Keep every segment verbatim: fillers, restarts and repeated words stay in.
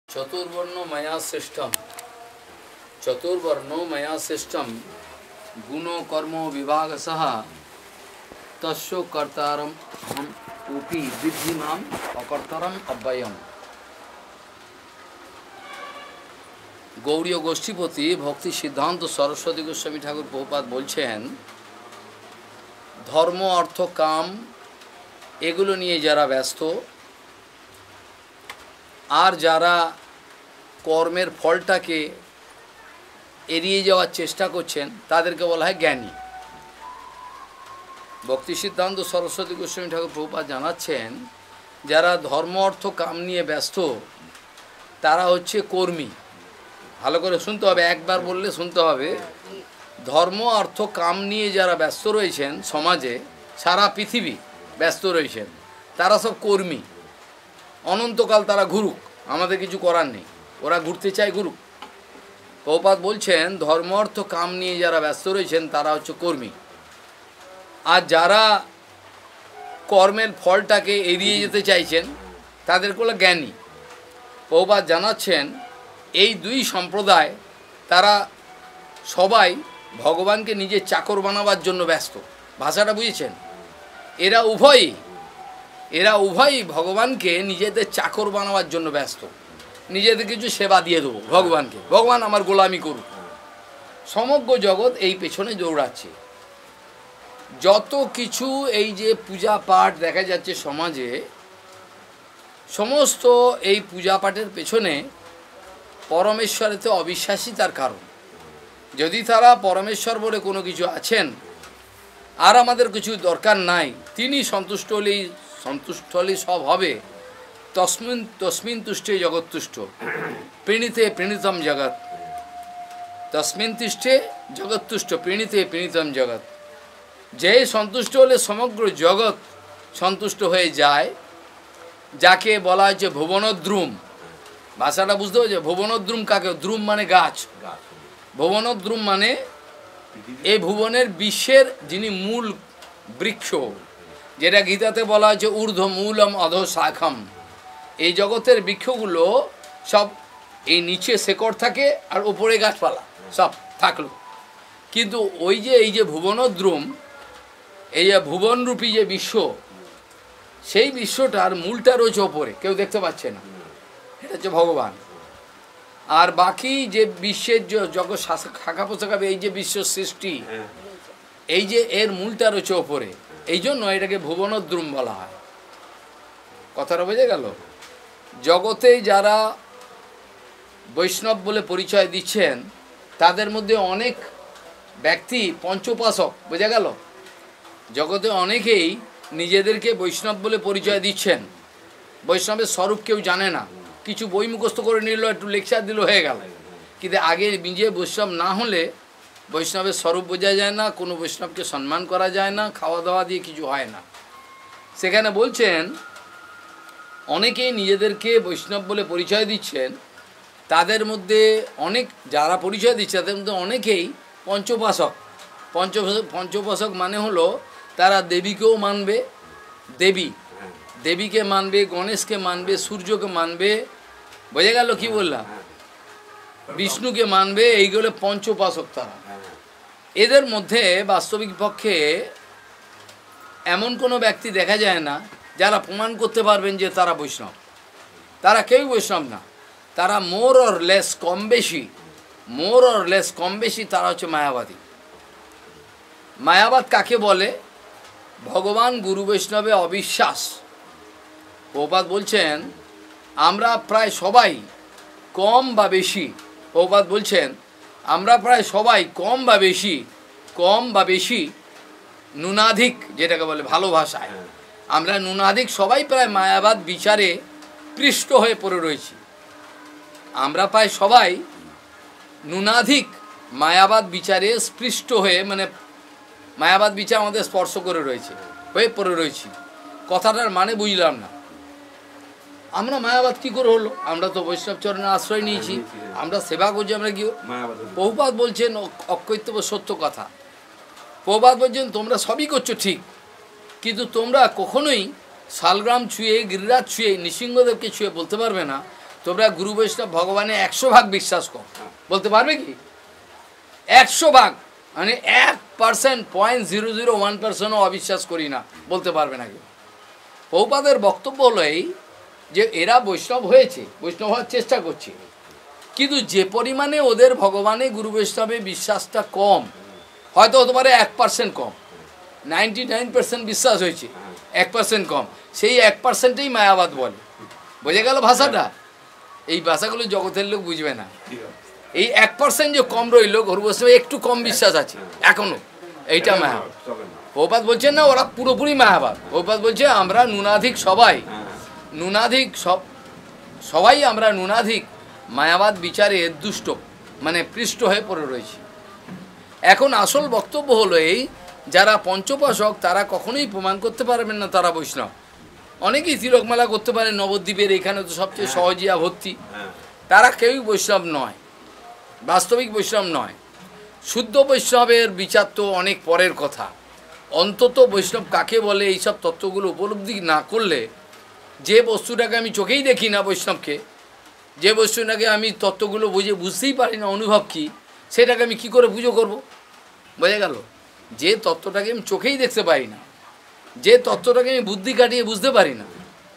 चतुर्वर्णो मया सृष्टम चतुर्वर्णो मया सृष्टम गुणो कर्मो विभागसः तस्यो कर्तारम हम उपि विद्धिमाम अकर्तारम अव्ययम। गौड़ीय गोष्ठीपति भक्ति सिद्धांत सरस्वती गोस्वामी ठाकुर प्रभुपाद बोलছেন धर्म अर्थ काम এগুলো নিয়ে যারা ব্যস্ত আর যারা কর্মের ফলটাকে এড়িয়ে যাওয়ার চেষ্টা করছেন তাদেরকে বলা হয় জ্ঞানী। ভক্তি সিদ্ধান্ত সরস্বতী গোস্বামী ঠাকুর প্রভুপাদ জানাচ্ছেন যারা ধর্ম অর্থ কাম নিয়ে ব্যস্ত তারা হচ্ছে কর্মী। ভালো করে শুনতে হবে, একবার বললে শুনতে হবে। ধর্ম অর্থ কাম নিয়ে যারা ব্যস্ত রয়েছেন সমাজে, সারা পৃথিবী ব্যস্ত রয়েছেন, তারা সব কর্মী। অনন্তকাল তারা ঘুরুক, আমাদের কিছু করার নেই, ওরা ঘুরতে চায় ঘুরুক। প্রভুপাদ বলছেন ধর্ম অর্থ কাম নিয়ে যারা ব্যস্ত রয়েছেন তারা হচ্ছে কর্মী। আর যারা কর্মের ফলটাকে এড়িয়ে যেতে চাইছেন তাদেরকে হলো জ্ঞানী। প্রভুপাদ জানাচ্ছেন এই দুই সম্প্রদায় তারা সবাই ভগবানকে নিজের চাকর বানাবার জন্য ব্যস্ত। ভাষাটা বুঝেছেন? এরা উভয়ই এরা উভয়ই ভগবানকে নিজেদের চাকর বানাবার জন্য ব্যস্ত। নিজেদের কিছু সেবা দিয়ে দেবো ভগবানকে, ভগবান আমার গোলামি করুক। সমগ্র জগৎ এই পেছনে দৌড়াচ্ছে। যত কিছু এই যে পূজা পাঠ দেখা যাচ্ছে সমাজে, সমস্ত এই পূজা পাঠের পেছনে পরমেশ্বরেতে অবিশ্বাসী তার কারণ। যদি তারা পরমেশ্বর বলে কোনো কিছু আছেন আর আমাদের কিছু দরকার নাই, তিনি সন্তুষ্ট হলেই সন্তুষ্ট হলেই সব হবে। তস্মিন তস্মিন তুষ্টে জগৎ তুষ্ট প্রীণিতে প্রীণিতম জগৎ তস্মিন তিষ্ঠে জগৎ তুষ্ট প্রীণিতে প্রীণিতম জগৎ। যে সন্তুষ্ট হলে সমগ্র জগৎ সন্তুষ্ট হয়ে যায়, যাকে বলা হচ্ছে ভুবনদ্রুম। ভাষাটা বুঝতে পারছে? ভুবনদ্রুম কাকে? দ্রুম মানে গাছ, ভুবনদ্রুম মানে এই ভুবনের বিশ্বের যিনি মূল বৃক্ষ, যেটা গীতাতে বলা হচ্ছে ঊর্ধ্ব মূলম অধ শাখম। এই জগতের বৃক্ষগুলো সব এই নিচে শেকড় থাকে আর উপরে গাছপালা সব থাকলো, কিন্তু ওই যে এই যে ভুবনদ্রুম, এই যে ভুবনরূপী যে বিশ্ব, সেই বিশ্বটার মূলটা রয়েছে ওপরে, কেউ দেখতে পাচ্ছে না, এটা হচ্ছে ভগবান। আর বাকি যে বিশ্বের জগৎ শাখা পোশাখা, এই যে বিশ্ব সৃষ্টি, এই যে এর মূলটা রয়েছে ওপরে, এই জন্য এটাকে ভুবনদ্রুম বলা হয়। কথাটা বোঝা গেল? জগতে যারা বৈষ্ণব বলে পরিচয় দিচ্ছেন তাদের মধ্যে অনেক ব্যক্তি পঞ্চোপাসক। বোঝা গেল? জগতে অনেকেই নিজেদেরকে বৈষ্ণব বলে পরিচয় দিচ্ছেন, বৈষ্ণবের স্বরূপ কেউ জানে না। কিছু বই মুখস্থ করে নিল, একটু লেকচার দিল, হয়ে গেল। কিন্তু আগে নিজে বৈষ্ণব না হলে বৈষ্ণবের স্বরূপ বোঝা যায় না, কোনো বৈষ্ণবকে সম্মান করা যায় না, খাওয়া দাওয়া দিয়ে কিছু হয় না। সেখানে বলছেন অনেকেই নিজেদেরকে বৈষ্ণব বলে পরিচয় দিচ্ছেন, তাদের মধ্যে অনেক যারা পরিচয় দিচ্ছে তাদের মধ্যে অনেকেই পঞ্চোপাসক। পঞ্চোপাসক পঞ্চোপাসক মানে হলো তারা দেবীকেও মানবে, দেবী দেবীকে মানবে, গণেশকে মানবে, সূর্যকে মানবে। বোঝা গেল কি বললাম? বিষ্ণুকে মানবে, এইগুলো পঞ্চোপাসক তারা। এদের মধ্যে বাস্তবিক পক্ষে এমন কোনো ব্যক্তি দেখা যায় না যারা প্রমাণ করতে পারবেন যে তারা বৈষ্ণব। তারা কেউ বৈষ্ণব না, তারা মোর অর লেস কম বেশি মোর অর লেস কম বেশি তারা হচ্ছে মায়াবাদী। মায়াবাদ কাকে বলে? ভগবান গুরু বৈষ্ণবে অবিশ্বাস। প্রভুপাদ বলছেন আমরা প্রায় সবাই কম বা বেশি, প্রভুপাদ বলছেন আমরা প্রায় সবাই কম বা বেশি কম বা বেশি নুনাধিক, যেটাকে বলে ভালো ভাষায়, আমরা নুনাধিক সবাই প্রায় মায়াবাদ বিচারে পৃষ্ঠ হয়ে পড়ে রয়েছি। আমরা প্রায় সবাই নুনাধিক মায়াবাদ বিচারে স্পৃষ্ট হয়ে, মানে মায়াবাদ বিচার আমাদের স্পর্শ করে রয়েছে, হয়ে পড়ে রয়েছি। কথাটার মানে বুঝলাম না। আমরা মায়াবাদ কী করে হলো? আমরা তো বৈষ্ণব চরণের আশ্রয় নিয়েছি, আমরা সেবা করছি, আমরা কি? প্রভুপাদ বলছেন অকৈতব্য সত্য কথা। প্রভুপাদ বলছেন তোমরা সবই করছো ঠিক, কিন্তু তোমরা কখনোই শালগ্রাম ছুঁয়ে, গিরিরাজ ছুঁয়ে, নৃসিংহদেবকে ছুঁয়ে বলতে পারবে না তোমরা গুরু বৈষ্ণব ভগবানে একশো ভাগ বিশ্বাস কর, বলতে পারবে কি? একশো ভাগ মানে এক percent point zero zero one পার্সেন্টও অবিশ্বাস করি না, বলতে পারবে না কেউ। প্রভুপাদের বক্তব্য হলো এই যে এরা বৈষ্ণব হয়েছে, বৈষ্ণব হওয়ার চেষ্টা করছে, কিন্তু যে পরিমাণে ওদের ভগবানে গুরু বৈষ্ণবে বিশ্বাসটা কম, হয়তো হতে পারে এক পার্সেন্ট কম, নাইনটি নাইন পার্সেন্ট বিশ্বাস হয়েছে, এক পার্সেন্ট কম, সেই এক পার্সেন্টেই মায়াবাদ বলে। বোঝা গেল ভাষাটা? এই ভাষাগুলো জগতের লোক বুঝবে না। এই এক পার্সেন্ট যে কম রইল, গুরু বৈষ্ণবে একটু কম বিশ্বাস আছে এখনো, এইটা মায়াবাদ। প্রভুপাদ বলছেন না ওরা পুরোপুরি মায়াবাদ। প্রভুপাদ বলছে আমরা নুনাধিক সবাই, নুনাধিক সব সবাই আমরা নুনাধিক মায়াবাদ বিচারে দুষ্ট মানে পৃষ্ঠ হয়ে পড়ে রয়েছি। এখন আসল বক্তব্য হলো এই, যারা পঞ্চোপাসক তারা কখনোই প্রমাণ করতে পারবেন না তারা বৈষ্ণব। অনেকেই তিলকমালা করতে পারে নবদ্বীপের, এখানে তো সবচেয়ে সহজিয়া ভর্তি, তারা কেউই বৈষ্ণব নয়, বাস্তবিক বৈষ্ণব নয়। শুদ্ধ বৈষ্ণবের বিচার তো অনেক পরের কথা। অন্তত বৈষ্ণব কাকে বলে এইসব তত্ত্বগুলো উপলব্ধি না করলে, যে বস্তুটাকে আমি চোখেই দেখি না বৈষ্ণবকে, যে বস্তুটাকে আমি তত্ত্বগুলো বুঝে বুঝতেই পারি না অনুভব কি, সেটাকে আমি কি করে পুজো করব? বোঝা গেল? যে তত্ত্বটাকে আমি চোখেই দেখতে পারি না, যে তত্ত্বটাকে আমি বুদ্ধি কাটিয়ে বুঝতে পারি না,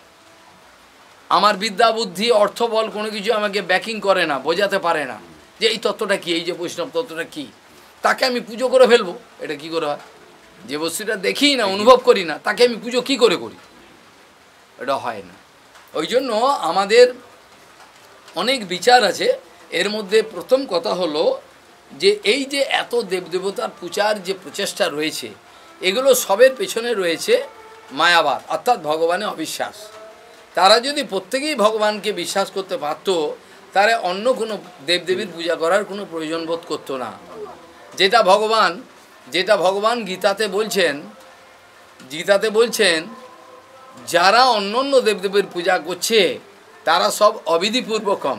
আমার বিদ্যা বুদ্ধি অর্থ বল কোনো কিছু আমাকে ব্যাকিং করে না, বোঝাতে পারে না যে এই তত্ত্বটা কী, এই যে বৈষ্ণব তত্ত্বটা কী, তাকে আমি পুজো করে ফেলবো। এটা কি করে হয়? যে বস্তুটা দেখি না, অনুভব করি না, তাকে আমি পুজো কি করে করি? এটা হয় না। ওই জন্য আমাদের অনেক বিচার আছে। এর মধ্যে প্রথম কথা হলো যে এই যে এত দেবদেবতার পূজার যে প্রচেষ্টা রয়েছে, এগুলো সবের পেছনে রয়েছে মায়াবাদ, অর্থাৎ ভগবানে অবিশ্বাস। তারা যদি প্রত্যেকেই ভগবানকে বিশ্বাস করতে পারত, তারা অন্য কোনো দেবদেবীর পূজা করার কোনো প্রয়োজন বোধ করতো না। যেটা ভগবান যেটা ভগবান গীতাতে বলছেন, গীতাতে বলছেন যারা অন্য অন্য দেবদেবীর পূজা করছে তারা সব অবিধিপূর্বকম,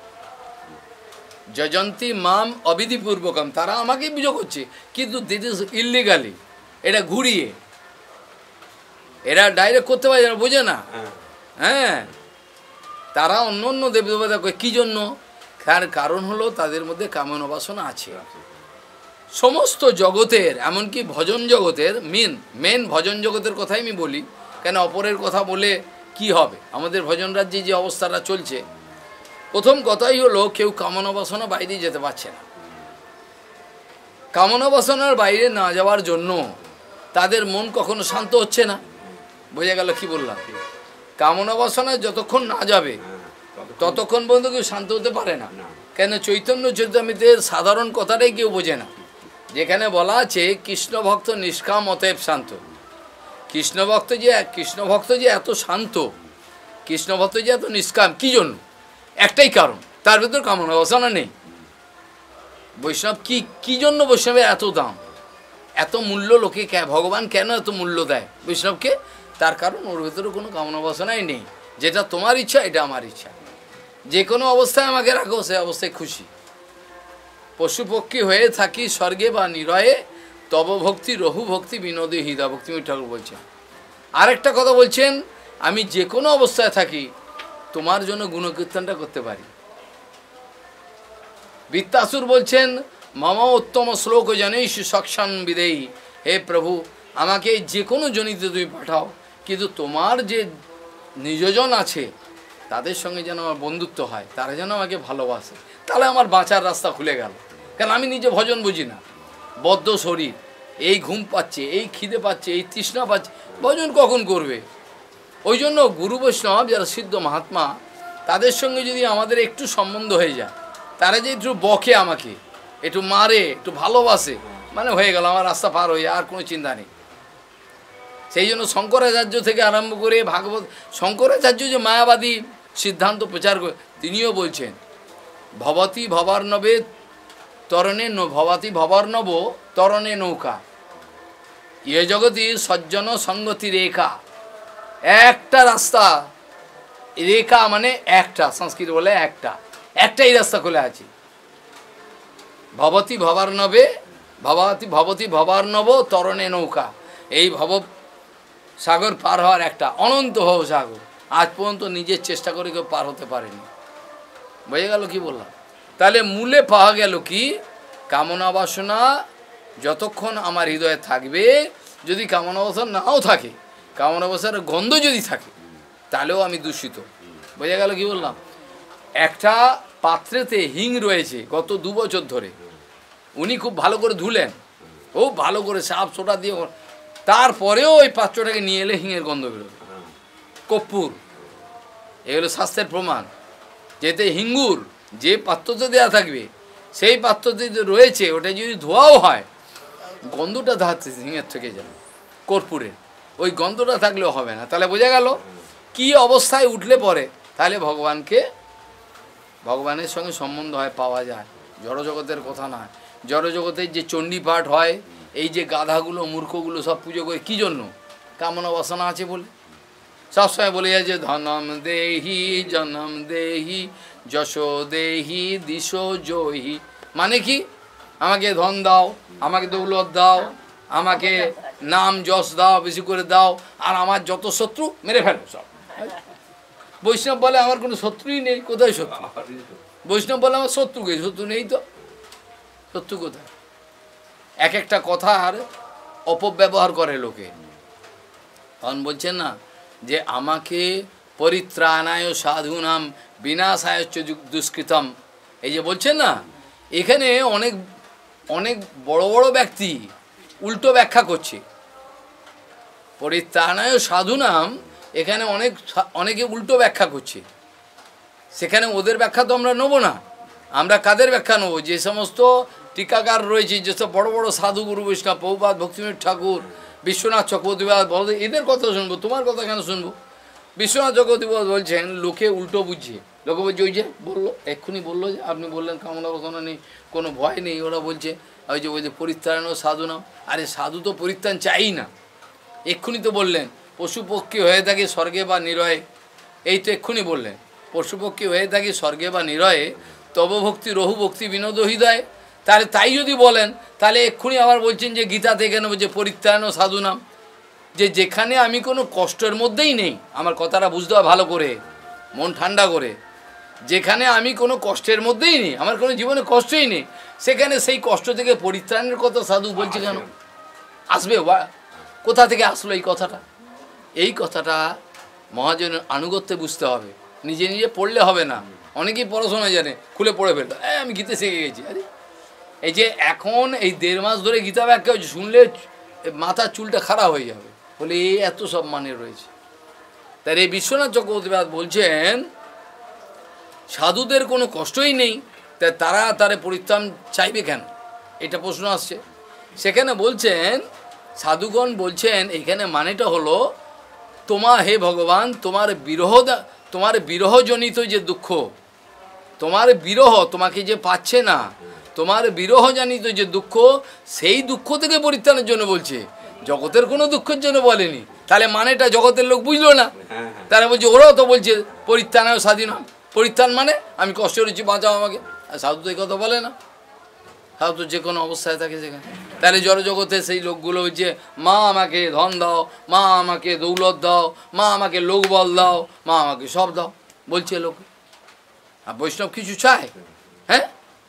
যজন্তি মাম অবিধিপূর্বকম, তারা আমাকেই পুজো করছে, কিন্তু দিট ইজ ইললিগালি, এটা ঘুরিয়ে, এরা ডাইরেক্ট করতে পারে না, বোঝে না। হ্যাঁ, তারা অন্য অন্য দেবদেবতা করে কী জন্য? তার কারণ হলো তাদের মধ্যে কামনা বাসনা আছে। সমস্ত জগতের, এমনকি ভজন জগতের, মেন মেন ভজন জগতের কথাই আমি বলি, কেন অপরের কথা বলে কি হবে? আমাদের ভজন রাজ্যে যে অবস্থাটা চলছে, প্রথম কথাই হলো কেউ কামনা বাসনা বাইরে যেতে পারছে না। কামনা বাসনার বাইরে না যাওয়ার জন্য তাদের মন কখনো শান্ত হচ্ছে না। বোঝা গেল কি বললাম? কামনা বাসনা যতক্ষণ না যাবে ততক্ষণ পর্যন্ত কেউ শান্ত হতে পারে না। কেন? চৈতন্য চরিতামৃতের সাধারণ কথাটাই কেউ বোঝে না, যেখানে বলা আছে কৃষ্ণ ভক্ত নিষ্কাম অতএব শান্ত। কৃষ্ণ ভক্ত যে কৃষ্ণ ভক্ত যে এত শান্ত, কৃষ্ণ ভক্ত যে এত নিষ্কাম, কী জন্য? একটাই কারণ, তার ভিতর কামনা বাসনা নেই। বৈষ্ণব কি কী জন্য বৈষ্ণবের এত দাম, এত মূল্য? লোকে ভগবান কেন এত মূল্য দেয় বৈষ্ণবকে? তার কারণ ওর ভিতরে কোনো কামনা বাসনাই নেই। যেটা তোমার ইচ্ছা, এটা আমার ইচ্ছা, যে কোনো অবস্থায় আমাকে রাখো, সে অবস্থায় খুশি। পশুপক্ষী হয়ে থাকি স্বর্গে বা নিরয়ে, তব ভক্তি রহু ভক্তি বিনোদী হৃদয়, ভক্তিময় ঠাকুর বলছেন। আরেকটা কথা বলছেন, আমি যে কোনো অবস্থায় থাকি তোমার জন্য গুণকীর্তনটা করতে পারি। বৃত্তাসুর বলছেন মম উত্তম শ্লোক জনেই সক্ষান বিদেয়ী, হে প্রভু আমাকে যে কোনো জনিতে তুমি পাঠাও, কিন্তু তোমার যে নিজজন আছে তাদের সঙ্গে যেন আমার বন্ধুত্ব হয়, তারা যেন আমাকে ভালোবাসে, তাহলে আমার বাঁচার রাস্তা খুলে গেল। কারণ আমি নিজে ভজন বুঝি না, বদ্ধ শরীর, এই ঘুম পাচ্ছে, এই খিদে পাচ্ছে, এই তৃষ্ণা পাচ্ছে, ভজন কখন করবে? ওই জন্য গুরু বৈষ্ণব যারা সিদ্ধ মহাত্মা, তাদের সঙ্গে যদি আমাদের একটু সম্বন্ধ হয়ে যায়, তারা যে একটু বকে আমাকে, একটু মারে, একটু ভালোবাসে, মানে হয়ে গেল, আমার রাস্তা পার হয়ে, আর কোনো চিন্তা নেই। সেই জন্য শঙ্করাচার্য থেকে আরম্ভ করে ভাগবত, শঙ্করাচার্য যে মায়াবাদী সিদ্ধান্ত প্রচার করে, তিনিও বলছেন ভবতি ভবার্ণবে তরণে ভবতি ভবার্ণব তরণে নৌকা, ইয়ে জগতি সজ্জন সঙ্গতি রেখা। একটা রাস্তা, রেখা মানে একটা, সংস্কৃত বলে একটা, একটাই রাস্তা খোলা আছে। ভবতি ভবার্ণবে ভবতি ভবতি ভবার্ণব তরণে নৌকা, এই ভব সাগর পার হওয়ার একটা অনন্ত ভব সাগর। আজ পর্যন্ত নিজের চেষ্টা করে কেউ পার হতে পারেনি। বোঝা গেল কি বললাম? তাহলে মূলে পাওয়া গেল কি, কামনা বাসনা যতক্ষণ আমার হৃদয়ে থাকবে, যদি কামনা বাসনা নাও থাকে, কামনা বাসনার গন্ধ যদি থাকে, তাহলেও আমি দূষিত। বোঝা গেল কি বললাম? একটা পাত্রেতে হিং রয়েছে গত দু বছর ধরে, উনি খুব ভালো করে ধুলেন, ও ভালো করে সাপ সোটা দিয়ে, তারপরেও ওই পাত্রটাকে নিয়ে এলে হিঙের গন্ধ বেরোবে, কর্পূর। এগুলো স্বাস্থ্যের প্রমাণ। যেতে হিঙ্গুর যে পাত্রতে দেওয়া থাকবে, সেই পাত্রতে যে রয়েছে ওটা যদি ধোয়াও হয়, গন্ধটা ধাচ্ছে হিঙের থেকে যায়, কর্পূরের, ওই গন্ধটা থাকলেও হবে না। তাহলে বোঝা গেল কি অবস্থায় উঠলে পরে তাহলে ভগবানকে, ভগবানের সঙ্গে সম্বন্ধ হয়, পাওয়া যায়। জড়জগতের কথা নয়। জড়জগতের যে চণ্ডী পাঠ হয়, এই যে গাধাগুলো মূর্খগুলো সব পুজো করে কী জন্য? কামনা বাসনা আছে বলে। সবসময় বলে যায় যে ধনম দেহি জনম দেহি যশো দেহি দিশো জহি, মানে কি? আমাকে ধন দাও, আমাকে দৌলত দাও, আমাকে নাম যশ দাও, বেশি করে দাও, আর আমার যত শত্রু মেরে ফেলো সব। বৈষ্ণব বলে আমার কোনো শত্রুই নেই। কোথায় শত্রু? বৈষ্ণব বলে আমার শত্রু কে? শত্রু নেই তো। শত্রু কোথায়? এক একটা কথার অপব্যবহার করে লোকে। তখন বলছেন না যে আমাকে পরিত্রাণায় সাধুনাম বিনাশায় দুষ্কৃতম, এই যে বলছেন না, এখানে অনেক অনেক বড় বড় ব্যক্তি উল্টো ব্যাখ্যা করছে। পরিত্রাণায় সাধুনাম এখানে অনেক অনেকে উল্টো ব্যাখ্যা করছে। সেখানে ওদের ব্যাখ্যা তো আমরা নেবো না। আমরা কাদের ব্যাখ্যা নেবো? যে সমস্ত টিকাকার রয়েছে, যেসব বড় বড় সাধু গুরু বৈষ্ণব, প্রভুপাদ, ভক্তিবিনোদ ঠাকুর, বিশ্বনাথ চক্রবর্তী, বলদেব, এদের কথা শুনবো, তোমার কথা কেন শুনবো? বিশ্বনাথ চক্রবর্তী বলছেন লোকে উল্টো বুঝছে। লোকে বলছে ওই যে বললো, এক্ষুনি বললো যে আপনি বললেন কামনা বাসনা নেই, কোনো ভয় নেই, ওরা বলছে ওই যে ওই যে পরিত্রাণ সাধু নাম। আরে সাধু তো পরিত্রাণ চাই না। এক্ষুনি তো বললেন পশুপক্ষী হয়ে থাকে স্বর্গে বা নিরয়ে, এই তো এক্ষুনি বললেন পশুপক্ষী হয়ে থাকে স্বর্গে বা নিরয়ে, তব ভক্তি রহু ভক্তি বিনোদ হৃদয়। তাহলে তাই যদি বলেন, তাহলে এক্ষুনি আবার বলছেন যে গীতাতে কেন বলছে পরিত্রাণ সাধু নাম, যে যেখানে আমি কোনো কষ্টের মধ্যেই নেই, আমার কথাটা বুঝতে হয় ভালো করে, মন ঠান্ডা করে, যেখানে আমি কোনো কষ্টের মধ্যেই নেই, আমার কোনো জীবনে কষ্টই নেই, সেখানে সেই কষ্ট থেকে পরিত্রাণের কথা সাধু বলছে কেন? আসবে বা কোথা থেকে আসলো এই কথাটা? এই কথাটা মহাজনের আনুগত্যে বুঝতে হবে, নিজে নিজে পড়লে হবে না। অনেকেই পড়াশোনা জানে, খুলে পড়ে ফেলতো, এই আমি গীতা শিখে গেছি। আরে এই যে এখন এই দেড় মাস ধরে গীতা ব্যাখ্যা হচ্ছে, শুনলে মাথার চুলটা খারাপ হয়ে যাবে, বলে এই এত সব মানে রয়েছে। তাই এই বিশ্বনাথ চক্রবর্তী বলছেন সাধুদের কোনো কষ্টই নেই, তাই তারা তারে পরিত্রাণ চাইবে কেন? এটা প্রশ্ন আসছে। সেখানে বলছেন সাধুগণ বলছেন এখানে মানেটা হলো তোমার, হে ভগবান, তোমার বিরহ, তোমার বিরহজনিত যে দুঃখ, তোমার বিরহ, তোমাকে যে পাচ্ছে না, তোমার বিরহজনিত যে দুঃখ, সেই দুঃখ থেকে পরিত্রাণের জন্য বলছে, জগতের কোনো দুঃখের জন্য বলেনি। তাহলে মানেটা জগতের লোক বুঝলো না। তারা বলছে ওরাও তো বলছে পরিত্রাণায় স্বাধীন। পরিত্রাণ মানে আমি কষ্ট রয়েছি, বাঁচাও আমাকে। আর সাধু তো এই কথা বলে না। সাধু তো যে কোনো অবস্থায় থাকে সেখানে। তাহলে জড়জগতে সেই লোকগুলো হচ্ছে মা আমাকে ধন দাও, মা আমাকে দৌলত দাও, মা আমাকে লোকবল দাও, মা আমাকে সব দাও বলছে লোক। আর বৈষ্ণব কিছু চায়? হ্যাঁ,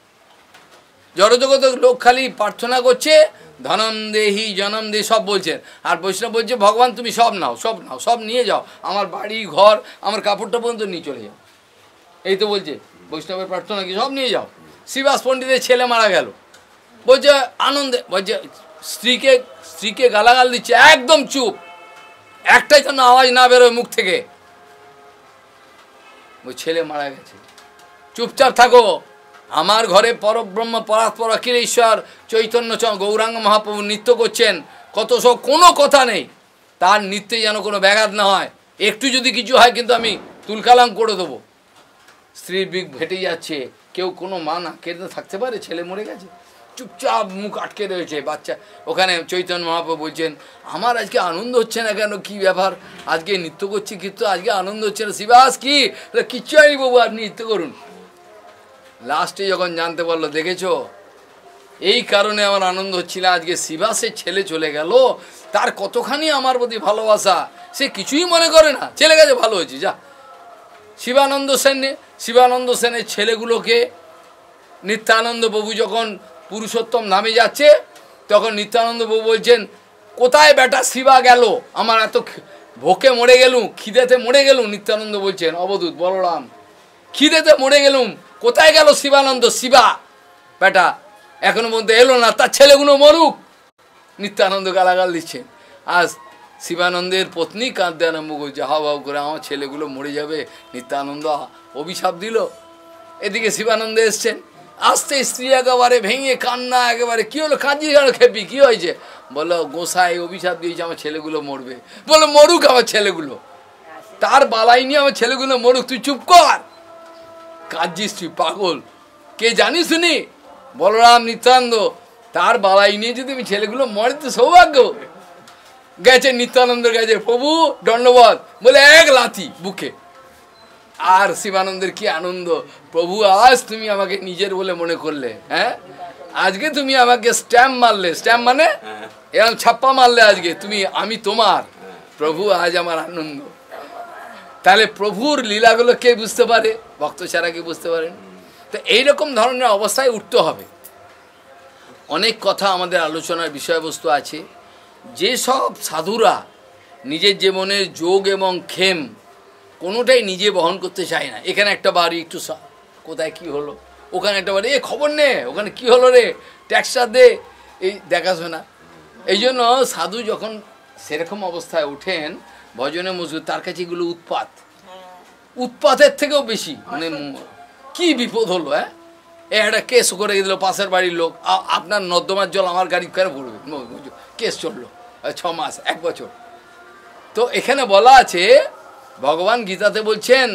জড়জগতের লোক খালি প্রার্থনা করছে ধনম দেহি জনম দেহি সব বলছেন, আর বৈষ্ণব বলছে ভগবান তুমি সব নাও, সব নাও, সব নিয়ে যাও, আমার বাড়ি ঘর আমার কাপড়টা পর্যন্ত নিয়ে চলে যাও। এই তো বলছে বৈষ্ণবের প্রার্থনা কি সব নিয়ে যাও। শ্রীবাস পণ্ডিতের ছেলে মারা গেল, বলছে আনন্দে, বলছে স্ত্রীকে স্ত্রীকে গালাগাল দিচ্ছে, একদম চুপ, একটাই যেন আওয়াজ না বেরোয় মুখ থেকে। ওই ছেলে মারা গেছে, চুপচাপ থাকো, আমার ঘরে পরব্রহ্ম পরাৎপর অখিল ঈশ্বর চৈতন্য গৌরাঙ্গ মহাপ্রভু নৃত্য করছেন, কত সব, কোনো কথা নেই, তার নৃত্যে যেন কোনো ব্যাঘাত না হয়। একটু যদি কিছু হয় কিন্তু আমি তুলকালাম করে দেবো। স্ত্রীর বিগ ভেটে যাচ্ছে, কেউ কোনো মা না কেঁদে থাকতে পারে? ছেলে মরে গেছে, চুপচাপ মুখ আটকে রয়েছে বাচ্চা। ওখানে চৈতন্য মহাপ্রভু বলছেন আমার আজকে আনন্দ হচ্ছে না কেন, কি ব্যাপার, আজকে নৃত্য করছি কিন্তু আজকে আনন্দ হচ্ছে না। শিবাস কি কিচ্ছু হয়নি বাবু, আপনি নৃত্য করুন। লাস্টে যখন জানতে পারলো, দেখেছো এই কারণে আমার আনন্দ হচ্ছিল, আজকে শিবাসের ছেলে চলে গেল, তার কতখানি আমার প্রতি ভালোবাসা, সে কিছুই মনে করে না, ছেলে গেছে ভালো হয়েছে যা। শিবানন্দ সেন শিবানন্দ সেনের ছেলেগুলোকে নিত্যানন্দ প্রভু যখন পুরুষোত্তম নামে যাচ্ছে তখন নিত্যানন্দ প্রভু বলছেন, কোথায় বেটা শিবা গেল, আমার এত ভোকে মরে গেলুম, খিদেতে মরে গেলুম। নিত্যানন্দ বলছেন, অবধূত বলরাম, খিদেতে মরে গেলুম, কোথায় গেল শিবানন্দ শিবা বেটা, এখনো মধ্যে এলো না, তার ছেলেগুলো মরুক। নিত্যানন্দ গালাগাল দিচ্ছেন। আজ শিবানন্দের পত্নী কাঁদতে আরম্ভ করছে, হাও হাও করে, আমার ছেলেগুলো মরে যাবে। নিত্যানন্দ অভিশাপ দিল। এদিকে শিবানন্দ এসছেন, আসতে স্ত্রী একেবারে ভেঙে কান্না, একেবারে কী হলো, কাঁদছি কেন খেপি, কী হয়েছে? বললো, গোসাই অভিশাপ দিয়েছে আমার ছেলেগুলো মরবে। বললো, মরুক আমার ছেলেগুলো, তার বালাই নিয়ে আমার ছেলেগুলো মরুক, তুই চুপ কর, কাঁদছিস তুই পাগল, কে জানিস শুনি? বলরাম নিত্যানন্দ, তার বালাই নিয়ে যদি আমি ছেলেগুলো মরে তো সৌভাগ্য। গেছে নিত্যানন্দের গেছে, প্রভু দণ্ডবোধ, বলে এক লাথি বুকে। আর শিবানন্দের কি আনন্দ, প্রভু আজ তুমি আমাকে নিজের বলে মনে করলে, হ্যাঁ আজকে তুমি আমাকে স্ট্যাম্প মারলে, স্ট্যাম্প মানে এরকম ছাপ্পা মারলে, আজকে তুমি, আমি তোমার। প্রভু আজ আমার আনন্দ। তাহলে প্রভুর লীলাগুলো কে বুঝতে পারে? ভক্ত ছাড়া কে বুঝতে পারেন? তো এইরকম ধরনের অবস্থায় উঠতে হবে। অনেক কথা আমাদের আলোচনার বিষয়বস্তু আছে। যেসব সাধুরা নিজের জীবনের যোগ এবং ক্ষেম কোনোটাই নিজে বহন করতে চায় না, এখানে একটা বাড়ি, একটু কোথায় কি হলো, ওখানে একটা বাড়ি, এ খবর নে ওখানে কি হলো রে, ট্যাক্সটা দে, এই দেখাশোনা। এই জন্য সাধু যখন সেরকম অবস্থায় ওঠেন ভজনে মজুর, তার কাছে এগুলো উৎপাত, উৎপাতের থেকেও বেশি, মানে কি বিপদ হলো, হ্যাঁ এ একটা কেস করে দিল পাশের বাড়ির লোক, আপনার নর্দমার জল আমার গাড়ি কেন পড়বে, কেস চললো ছ মাস এক বছর। তো এখানে বলা আছে, ভগবান গীতাতে বলছেন,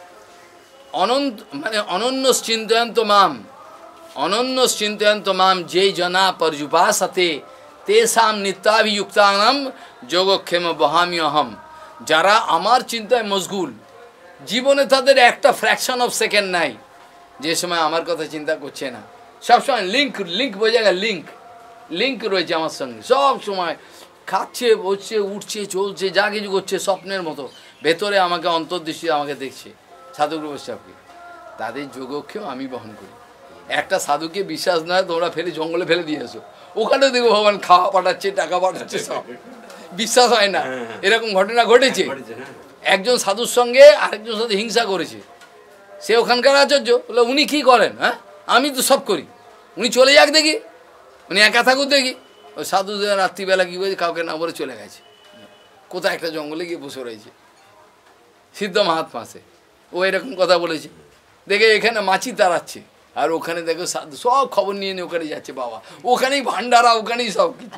অনন্ত মানে অনন্য চিন্তয়ন্ত মাম, অনন্য চিন্তয়ন্ত মাম যে জনা পর্যুপাসতে তেসাম নিত্যাভিযুক্তানাম যোগক্ষেম বহামি অহম। যারা আমার চিন্তায় মশগুল, জীবনে তাদের একটা ফ্র্যাকশন অফ সেকেন্ড নাই যে সময় আমার কথা চিন্তা করছে না, সবসময় লিঙ্ক লিঙ্ক বোঝা গেল, লিঙ্ক লিঙ্ক রয়েছে আমার সঙ্গে, সব সময় খাচ্ছে, বসছে, উঠছে, চলছে, যা কিছু করছে স্বপ্নের মতো, ভেতরে আমাকে অন্তর্দৃষ্টি আমাকে দেখছে। সাধুগুরু বৈষ্ণবকে, তাদের যোগক্ষেম আমি বহন করি। একটা সাধুকে বিশ্বাস নয়, তোমরা ফেলে জঙ্গলে ফেলে দিয়ে এসো, ওখানে দেখো ভগবান খাওয়া পাঠাচ্ছে, টাকা পাঠাচ্ছে, সব বিশ্বাস হয় না। এরকম ঘটনা ঘটেছে, একজন সাধুর সঙ্গে আরেকজন সাথে হিংসা করেছে, সে ওখানকার আচার্য বলে, উনি কী করেন, হ্যাঁ আমি তো সব করি, উনি চলে যাক দেখি, উনি একা থাকুক দেখি। ওই সাধু রাত্রিবেলা কী করেছে, কাউকে না বলে চলে গেছে, কোথায় একটা জঙ্গলে গিয়ে বসে রয়েছে, সিদ্ধ মহাত্মা সে, ও এরকম কথা বলেছে। দেখে এখানে মাছি তাড়াচ্ছে, আর ওখানে দেখো সাধু সব খবর নিয়ে নিয়ে ওখানে যাচ্ছে, বাবা ওখানেই ভান্ডারা, ওখানেই সব কিছু,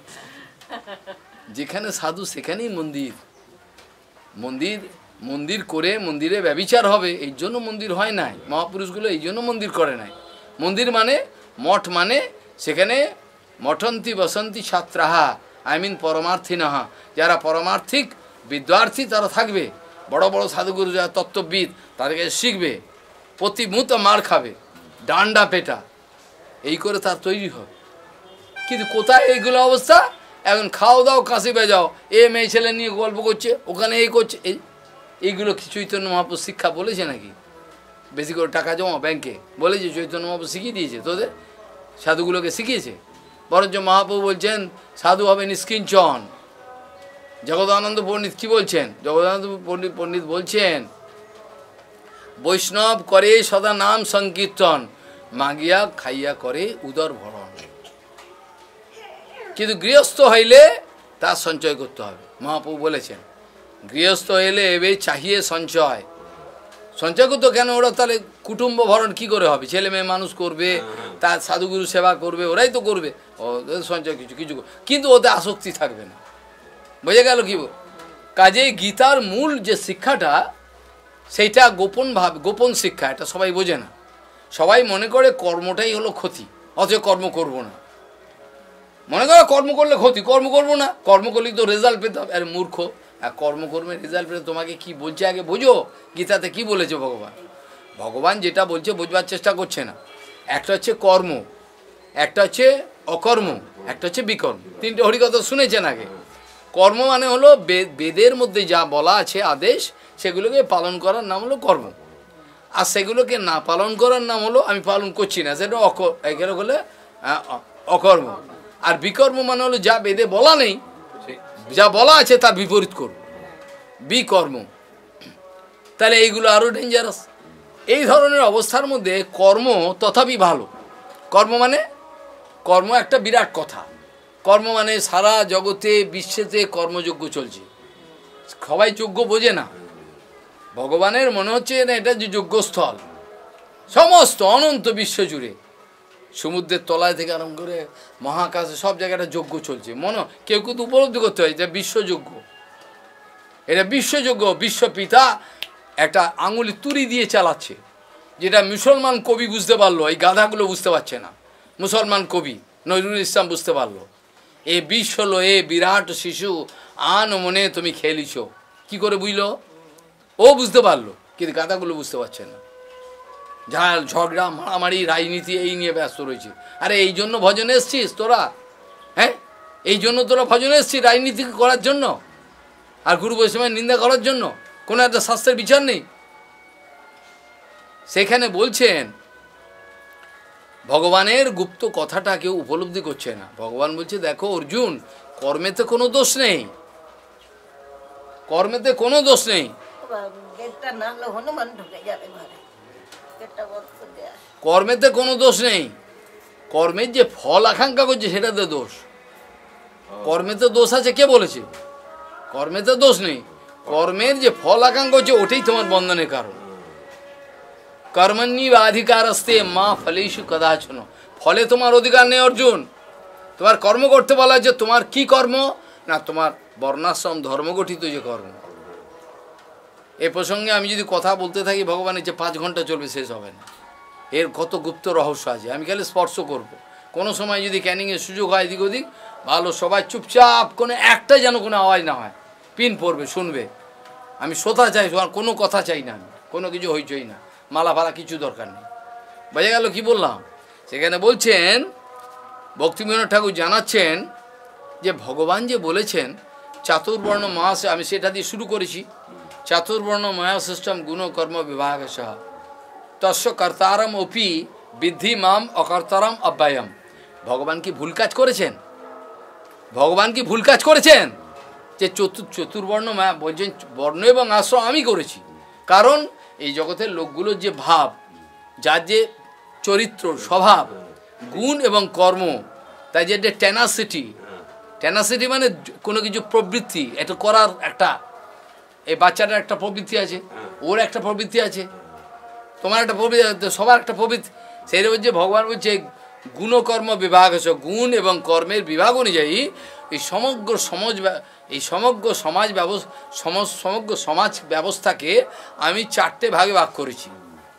যেখানে সাধু সেখানেই মন্দির। মন্দির মন্দির করে মন্দিরে ব্যভিচার হবে, এই জন্য মন্দির হয় নাই, মহাপুরুষগুলো এই জন্য মন্দির করে নাই। মন্দির মানে মঠ, মানে সেখানে মঠন্তি বসন্তি ছাত্রাহা, আই মিন পরমার্থী নাহা, যারা পরমার্থিক বিদ্যার্থী তারা থাকবে, বড় বড় সাধুগুরু যারা তত্ত্ববিদ তাদের কাছে শিখবে, প্রতি মুহূর্তে মার খাবে, ডান্ডা পেটা, এই করে তার তৈরি হবে। কিন্তু কোথায় এইগুলো অবস্থা? এখন খাও দাও কাশি বেজাও, এ মেয়ে ছেলে নিয়ে গল্প করছে, ওখানে এই করছে, এই এইগুলো কি চৈতন্য মহাপ্রভু শিক্ষা বলেছে নাকি? বেশি করে টাকা জমা ব্যাংকে, বলেছে চৈতন্য মহাপ্রভু শিখিয়ে দিয়েছে তোদের, সাধুগুলোকে শিখিয়েছে। বরঞ্চ মহাপ্রভু বলছেন সাধু হবে নিষ্কিঞ্চন। জগদানন্দ পণ্ডিত কি বলছেন? জগদানন্দ পণ্ডিত পণ্ডিত বলছেন, বৈষ্ণব করে সদা নাম সংকীর্তন, মাগিয়া খাইয়া করে উদর ভরণ। কিন্তু গৃহস্থ হইলে তার সঞ্চয় করতে হবে। মহাপ্রভু বলেছেন গৃহস্থ হইলে এবে চাহিয়ে সঞ্চয়, সঞ্চয় করতো কেন? ওরা তাহলে কুটুম্ব ভরণ কি করে হবে? ছেলে মেয়ে মানুষ করবে, তার সাধুগুরু সেবা করবে, ওরাই তো করবে, সঞ্চয় কিছু কিছু, কিন্তু ওতে আসক্তি থাকবে না। বোঝা গেল কি? কাজেই গীতার মূল যে শিক্ষাটা, সেইটা গোপন ভাবে, গোপন শিক্ষা, এটা সবাই বোঝে না। সবাই মনে করে কর্মটাই হলো ক্ষতি, অথচ কর্ম করব না। মনে করো কর্ম করলে ক্ষতি, কর্ম করবো না, কর্ম করলেই তো রেজাল্ট পেতে হবে। আর মূর্খ, আর কর্মকর্মের রেজাল্ট পেতে তোমাকে কি বলছে আগে বোঝো। গীতাতে কি বলেছে ভগবান? ভগবান যেটা বলছে বোঝবার চেষ্টা করছে না। একটা হচ্ছে কর্ম, একটা হচ্ছে অকর্ম, একটা হচ্ছে বিকর্ম। তিনটে হরিকথা শুনেছেন আগে। কর্ম মানে হলো বেদের মধ্যে যা বলা আছে আদেশ, সেগুলোকে পালন করার নাম হলো কর্ম। আর সেগুলোকে না পালন করার নাম হলো আমি পালন করছি না, সেটা অক এগুলো হলে অকর্ম। আর বিকর্ম মানে হলো যা বেদে বলা নেই, যা বলা আছে তার বিপরীত করব, বিকর্ম। তাহলে এইগুলো আরও ডেঞ্জারাস। এই ধরনের অবস্থার মধ্যে কর্ম তথাপি ভালো। কর্ম মানে, কর্ম একটা বিরাট কথা। কর্ম মানে সারা জগতে বিশ্বেতে কর্মযজ্ঞ চলছে, সবাই যজ্ঞ বোঝে না। ভগবানের মনে হচ্ছে না এটা যে যজ্ঞস্থল, সমস্ত অনন্ত বিশ্ব জুড়ে সমুদ্রের তলায় থেকে আরম্ভ করে মহাকাশে সব জায়গাটা যজ্ঞ চলছে। মনে কেউ কিন্তু উপলব্ধি করতে হয় এটা বিশ্বযজ্ঞ, এটা বিশ্বযজ্ঞ। বিশ্বপিতা একটা আঙুলি তুড়ি দিয়ে চালাচ্ছে, যেটা মুসলমান কবি বুঝতে পারলো, এই গাধাগুলো বুঝতে পারছে না। মুসলমান কবি নজরুল ইসলাম বুঝতে পারলো, এ বিশ্ব হলো এ বিরাট শিশু, আন মনে তুমি খেলিছ। কি করে বুঝলো? ও বুঝতে পারলো, কিন্তু গাধাগুলো বুঝতে পারছে না। ঝাল ঝগড়া মারামারি রাজনীতি এই নিয়ে ব্যস্ত রয়েছে। আরে এই জন্য ভজনে এসছিস তোরা? হ্যাঁ, এই জন্য তোরা ভজনে এসছিস রাজনীতি করার জন্য আর গুরু বৈষ্ণবের নিন্দা করার জন্য? কোনো একটা শাস্ত্রের বিচার নেই। সেখানে বলছেন ভগবানের গুপ্ত কথাটা কেউ উপলব্ধি করছে না। ভগবান বলছে দেখো অর্জুন, কর্মেতে কোনো দোষ নেই, কর্মেতে কোনো দোষ নেই। কর্মেতে কোনো দোষ নেই, কর্মের যে ফল আকাঙ্ক্ষা করছে সেটাতে দোষ। কর্মেতে দোষ আছে কে বলেছে? কর্মেতে দোষ নেই, কর্মের যে ফল আকাঙ্ক্ষা হচ্ছে ওটাই তোমার বন্ধনের কারণ। কর্মণ্যি অধিকার আসতে মা ফলেষু কদাচন, ফলে তোমার অধিকার নেই অর্জুন। তোমার কর্ম করতে বলা যে তোমার কি কর্ম না, তোমার বর্ণাশ্রম ধর্মগঠিত যে কর্ম। এ প্রসঙ্গে আমি যদি কথা বলতে থাকি ভগবানের যে পাঁচ ঘন্টা চলবে, শেষ হবে না। এর কত গুপ্ত রহস্য আছে, আমি খালি স্পর্শ করব। কোনো সময় যদি ক্যানিংয়ের সুযোগ হয় এদিক ওদিক, ভালো সবাই চুপচাপ, কোনো একটা যেন কোনো আওয়াজ না হয়, পিন পড়বে শুনবে। আমি শ্রোতা চাই, আর কোনো কথা চাই না, আমি কোনো কিছু হইচই না, মালা ফালা কিছু দরকার নেই। বোঝা গেল কি বললাম? সেখানে বলছেন ভক্তিবিনোদ ঠাকুর জানাচ্ছেন যে ভগবান যে বলেছেন চাতুর্বর্ণ মহাস, আমি সেটা দিয়ে শুরু করেছি, চাতুর্বর্ণ মহাসৃষ্টম গুণ কর্ম বিভাগ সহ তস্য কর্তারম অপি বিদ্ধি মাম অকর্তারম অব্যয়ম। ভগবান কি ভুল কাজ করেছেন? ভগবান কি ভুল কাজ করেছেন? যে চতুর চতুর্বর্ণ মায়া বলছেন বর্ণ এবং আশ্রম আমি করেছি। কারণ এই জগতের লোকগুলোর যে ভাব, যার যে চরিত্র স্বভাব, গুণ এবং কর্ম, তাই যে টেনাসিটি, টেনাসিটি মানে কোনো কিছু প্রবৃত্তি, এটা করার একটা, এই বাচ্চাটার একটা প্রবৃত্তি আছে, ওর একটা প্রবৃত্তি আছে, তোমার একটা প্রবৃত্তি, সবার একটা প্রবৃত্তি। সেই বলছে ভগবান বলছে গুণকর্ম বিভাগ আছে, গুণ এবং কর্মের বিভাগ অনুযায়ী এই সমগ্র সমাজ, এই সমগ্র সমাজ ব্যবস্থা, সমগ্র সমাজ ব্যবস্থাকে আমি চারটে ভাগে ভাগ করেছি,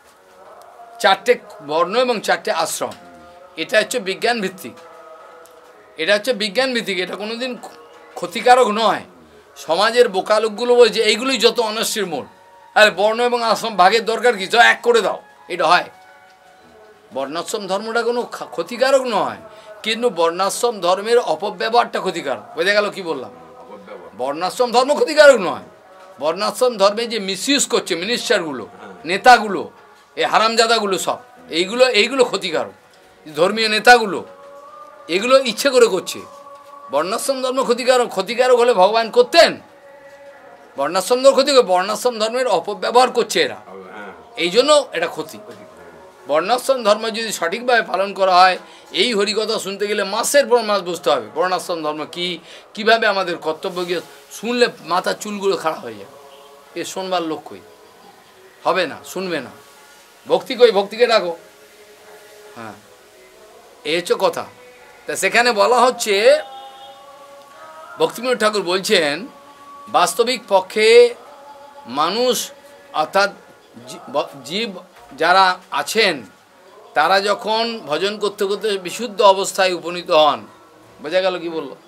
চারটে বর্ণ এবং চারটে আশ্রম। এটা হচ্ছে বিজ্ঞান ভিত্তিক, এটা হচ্ছে বিজ্ঞান ভিত্তিক, এটা কোনোদিন ক্ষতিকারক নয়। সমাজের বোকা লোকগুলো বলছে এইগুলোই যত অনস্যের মূল, আরে বর্ণ এবং আশ্রম ভাগের দরকার কি, যা এক করে দাও, এটা হয়। বর্ণাশ্রম ধর্মটা কোনো ক্ষতিকারক নয়, কিন্তু বর্ণাশ্রম ধর্মের অপব্যবহারটা ক্ষতিকারক। বোঝা গেল কি বললাম? বর্ণাশ্রম ধর্ম ক্ষতিকারক নয়, বর্ণাশ্রম ধর্মে যে মিসইউজ করছে মিনিস্টারগুলো, নেতাগুলো, এই হারামজাদাগুলো, সব এইগুলো এইগুলো ক্ষতিকারক। ধর্মীয় নেতাগুলো এগুলো ইচ্ছে করে করছে। বর্ণাশ্রম ধর্ম ক্ষতিকারক, ক্ষতিকারক হলে ভগবান করতেন? বর্ণাশ্রম ধর্ম ক্ষতি, বর্ণাশ্রম ধর্মের অপব্যবহার করছে এরা, এই জন্য এটা ক্ষতি। বর্ণাশ্রম ধর্ম যদি সঠিকভাবে পালন করা হয়, এই হরিকথা শুনতে গেলে মাসের পর মাস বুঝতে হবে বর্ণাশ্রম ধর্ম কী, কীভাবে আমাদের কর্তব্যকে শুনলে মাথার চুলগুলো খাড়া হয়ে যাবে। এ শোনবার লোক কই, হবে না, শুনবে না। ভক্তি কই, ভক্তিকে ডাকো। হ্যাঁ, এই হচ্ছে কথা। তা সেখানে বলা হচ্ছে, ভক্তিবিনোদ ঠাকুর বলছেন বাস্তবিক পক্ষে মানুষ অর্থাৎ জীব যারা আছেন, তারা যখন ভজন করতে করতে বিশুদ্ধ অবস্থায় উপনীত হন, বোঝা গেল কি বলল?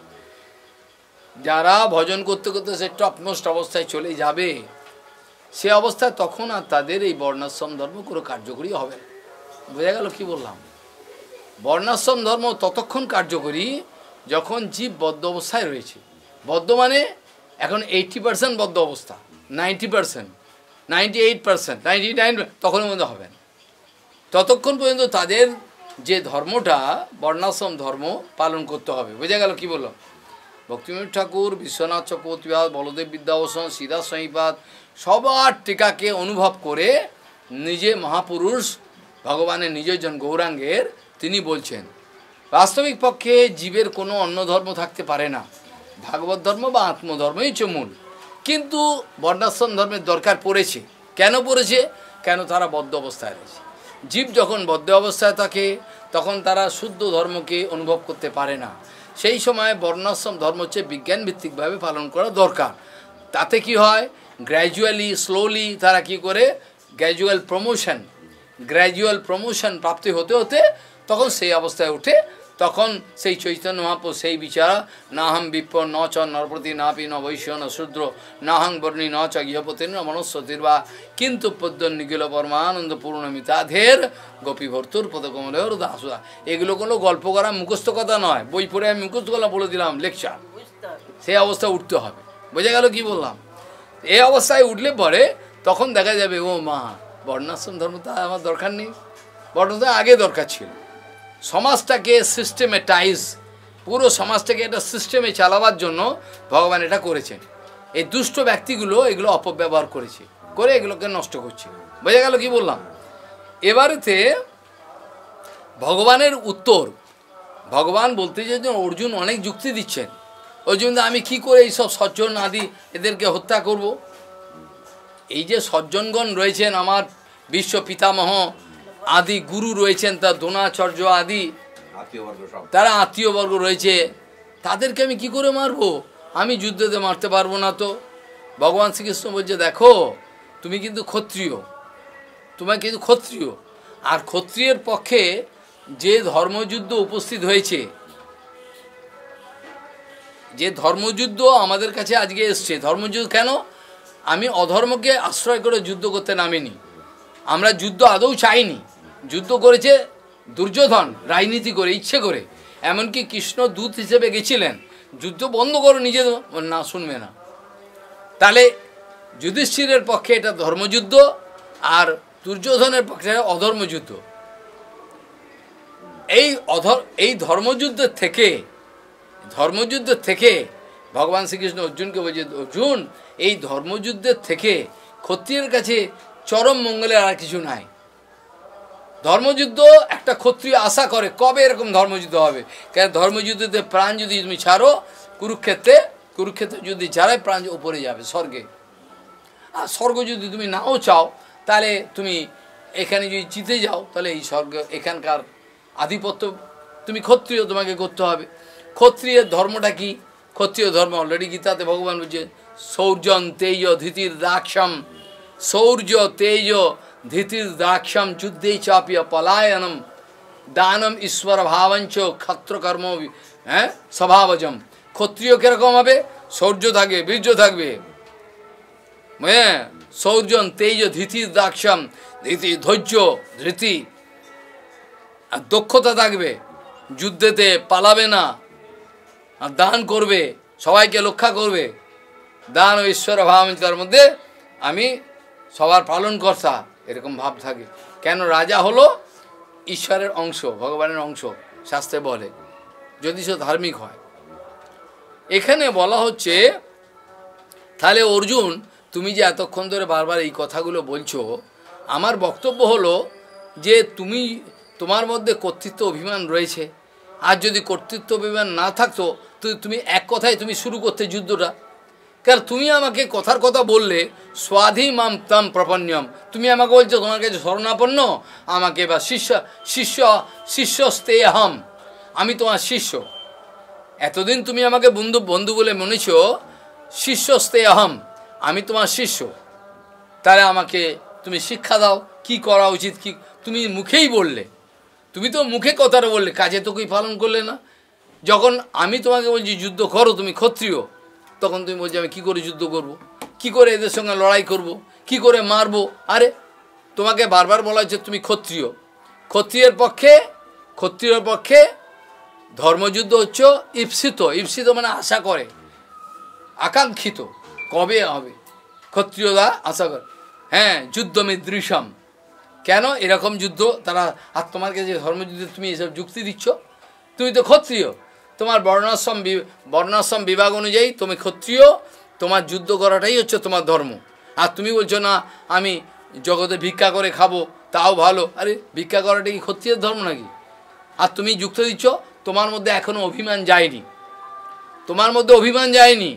যারা ভজন করতে করতে সে টপমোস্ট অবস্থায় চলে যাবে, সে অবস্থায় তখন আর তাদের এই বর্ণাশ্রম ধর্ম কোনো কার্যকরী হবে না। বোঝা গেল কি বললাম? বর্ণাশ্রম ধর্ম ততক্ষণ কার্যকরী যখন জীব বদ্ধ অবস্থায় রয়েছে। বদ্ধ মানে এখন এইটটি পার্সেন্ট বদ্ধ অবস্থা, ninety percent, ninety eight percent, ninety nine তখনের মধ্যে হবে না। ততক্ষণ পর্যন্ত তাদের যে ধর্মটা বর্ণাশ্রম ধর্ম পালন করতে হবে। বোঝা গেল কি বললো? ভক্তিবিনোদ ঠাকুর, বিশ্বনাথ চক্রবর্তীবাদ, বলদেব বিদ্যাভূষণ, শ্রীদাস স্বামীপাদ সবার টিকাকে অনুভব করে নিজে মহাপুরুষ ভগবানের নিজজন গৌরাঙ্গের তিনি বলছেন বাস্তবিক পক্ষে জীবের কোনো অন্য ধর্ম থাকতে পারে না, ভাগবত ধর্ম বা আত্মধর্মই হচ্ছে মূল। কিন্তু বর্ণাশ্রম ধর্মের দরকার পড়েছে। কেন পড়েছে? কেন তারা বদ্ধ অবস্থায় রয়েছে। জীব যখন বদ্ধ অবস্থায় থাকে তখন তারা শুদ্ধ ধর্মকে অনুভব করতে পারে না। সেই সময় বর্ণাশ্রম ধর্ম হচ্ছে বিজ্ঞানভিত্তিকভাবে পালন করা দরকার। তাতে কি হয়, গ্র্যাজুয়ালি স্লোলি তারা কি করে গ্র্যাজুয়াল প্রমোশন গ্র্যাজুয়াল প্রমোশন প্রাপ্তি হতে হতে তখন সেই অবস্থায় উঠে। তখন সেই চৈতন্য মহাপ্রভু সেই বিচার নাহম বিপ্র ন চ নরপতি নাপি ন বৈশ্য ন শূদ্র নাহং বর্ণী ন চ গৃহপতি ন মনস্বতীর্বা কিন্তু পদ্য নিখিল পরমানন্দ পূর্ণমিতাধের গোপী ভর্তুর পদকমলের দাসুদা। এগুলো কোনো গল্প করা মুখস্থ কথা নয়, বই পড়ে আমি মুখস্থ কথা বলে দিলাম লেকচার। সেই অবস্থায় উঠতে হবে। বোঝা গেল কি বললাম? এই অবস্থায় উঠলে পরে তখন দেখা যাবে ও মা বর্ণাশ্রম ধর্মটা আমার দরকার নেই, বর্ণটা আগে দরকার ছিল। সমাজটাকে সিস্টেমেটাইজ, পুরো সমাজটাকে একটা সিস্টেমে চালাবার জন্য ভগবান এটা করেছেন। এই দুষ্ট ব্যক্তিগুলো এগুলো অপব্যবহার করেছে, করে এগুলোকে নষ্ট করছে। বোঝা গেল কি বললাম? এবারেতে ভগবানের উত্তর, ভগবান বলতে যে অর্জুন অনেক যুক্তি দিচ্ছেন। অর্জুন আমি কি করে এইসব সজ্জন আদি এদেরকে হত্যা করব? এই যে সজ্জনগণ রয়েছেন আমার বিশ্ব পিতামহ আদি গুরু রয়েছেন, তার দ্রোণাচার্য আদি তারা আত্মীয়বর্গ রয়েছে, তাদেরকে আমি কি করে মারবো? আমি যুদ্ধতে মারতে পারবো না। তো ভগবান শ্রীকৃষ্ণ বলছে দেখো তুমি কিন্তু ক্ষত্রিয়, তোমার কিন্তু ক্ষত্রিয়, আর ক্ষত্রিয়ের পক্ষে যে ধর্মযুদ্ধ উপস্থিত হয়েছে, যে ধর্মযুদ্ধ আমাদের কাছে আজকে এসছে, ধর্মযুদ্ধ কেন? আমি অধর্মকে আশ্রয় করে যুদ্ধ করতে নামিনি, আমরা যুদ্ধ আদৌ চাইনি। যুদ্ধ করেছে দুর্যোধন রাজনীতি করে, ইচ্ছে করে, এমনকি কৃষ্ণ দূত হিসেবে গেছিলেন, যুদ্ধ বন্ধ করো নিজে, না শুনবে না। তাহলে যুধিষ্ঠিরের পক্ষে এটা ধর্মযুদ্ধ আর দুর্যোধনের পক্ষে অধর্মযুদ্ধ। এই অধর এই ধর্মযুদ্ধের থেকে ধর্মযুদ্ধের থেকে ভগবান শ্রীকৃষ্ণ অর্জুনকে বলছে অর্জুন এই ধর্মযুদ্ধের থেকে ক্ষত্রিয়ের কাছে চরম মঙ্গলের আর কিছু নাই। ধর্মযুদ্ধ একটা ক্ষত্রিয় আশা করে কবে এরকম ধর্মযুদ্ধ হবে, কেন ধর্মযুদ্ধতে প্রাণ যদি তুমি ছাড়ো, কুরুক্ষেত্রে কুরুক্ষেত্রে যদি ছাড়াই প্রাণ উপরে যাবে স্বর্গে, আর স্বর্গ যদি তুমি নাও চাও তাহলে তুমি এখানে যদি জিতে যাও তাহলে এই স্বর্গ এখানকার আধিপত্য তুমি ক্ষত্রিয় তোমাকে করতে হবে। ক্ষত্রিয়ের ধর্মটা কি? ক্ষত্রিয় ধর্ম অলরেডি গীতাতে ভগবান বলছে সৌর্যন তেজ ধৃতির দাক্ষম, সৌর্য তেজ ধৃতির দাক্ষম যুদ্ধে চাপিয়া পলায়নম দানম ঈশ্বর ভাবঞ্চ ক্ষত্রকর্ম হ্যাঁ স্বভাবজম। ক্ষত্রিয় কিরকম হবে? শৌর্য থাকবে, বীর্য থাকবে, হ্যাঁ সৌর্যন তেজ ধৃতির দাক্ষম, ধৃতি ধৈর্য ধৃতি আর দক্ষতা থাকবে, যুদ্ধেতে পালাবে না, আর দান করবে, সবাইকে রক্ষা করবে। দান ও ঈশ্বর ভাবঞ্চার মধ্যে আমি সবার পালন কর্তা, এরকম ভাব থাকে। কেন? রাজা হলো ঈশ্বরের অংশ, ভগবানের অংশ, শাস্ত্রে বলে, যদি সে ধার্মিক হয়। এখানে বলা হচ্ছে তাহলে অর্জুন তুমি যে এতক্ষণ ধরে বারবার এই কথাগুলো বলছো, আমার বক্তব্য হলো যে তুমি তোমার মধ্যে কর্তৃত্ব অভিমান রয়েছে, আর যদি কর্তৃত্ব অভিমান না থাকতো তো তুমি এক কথায় তুমি শুরু করতে যুদ্ধটা। কারণ তুমি আমাকে কথার কথা বললে স্বাধী মাম তাম প্রপন্যম, তুমি আমাকে বলছো তোমার কাছে শরণাপন্ন, আমাকে বা শিষ্য শিষ্য শিষ্যস্তে আহম, আমি তোমার শিষ্য। এতদিন তুমি আমাকে বন্ধু বন্ধু বলে মনেছ, শিষ্যস্তে আহম, আমি তোমার শিষ্য। তাহলে আমাকে তুমি শিক্ষা দাও কি করা উচিত। কি তুমি মুখেই বললে, তুমি তো মুখে কথাটা বললে, কাজে তো কি পালন করলে না। যখন আমি তোমাকে বলছি যুদ্ধ করো, তুমি ক্ষত্রিয়, তখন তুমি বলছো আমি কী করে যুদ্ধ করব, কি করে এদের সঙ্গে লড়াই করব, কি করে মারবো। আরে তোমাকে বারবার বলা হচ্ছে তুমি ক্ষত্রিয়, ক্ষত্রিয়ের পক্ষে ক্ষত্রিয়ের পক্ষে ধর্মযুদ্ধ হচ্ছে ঈপ্সিত, ঈপ্সিত মানে আশা করে, আকাঙ্ক্ষিত কবে হবে ক্ষত্রিয়রা আশা করে হ্যাঁ যুদ্ধমিদৃশম কেন এরকম যুদ্ধ তারা আর তোমার কাছে ধর্মযুদ্ধে তুমি এসব যুক্তি দিচ্ছ তুমি তো ক্ষত্রিয় তোমার বর্ণাশ্রম বর্ণাশ্রম বিভাগ অনুযায়ী তুমি ক্ষত্রিয় তোমার যুদ্ধ করাটাই হচ্ছে তোমার ধর্ম আর তুমি বলছো না আমি জগতে ভিক্ষা করে খাবো তাও ভালো আরে ভিক্ষা করাটা কি ক্ষত্রিয়ের ধর্ম নাকি আর তুমি যুক্ত দিচ্ছ তোমার মধ্যে এখনো অভিমান যায়নি তোমার মধ্যে অভিমান যায়নি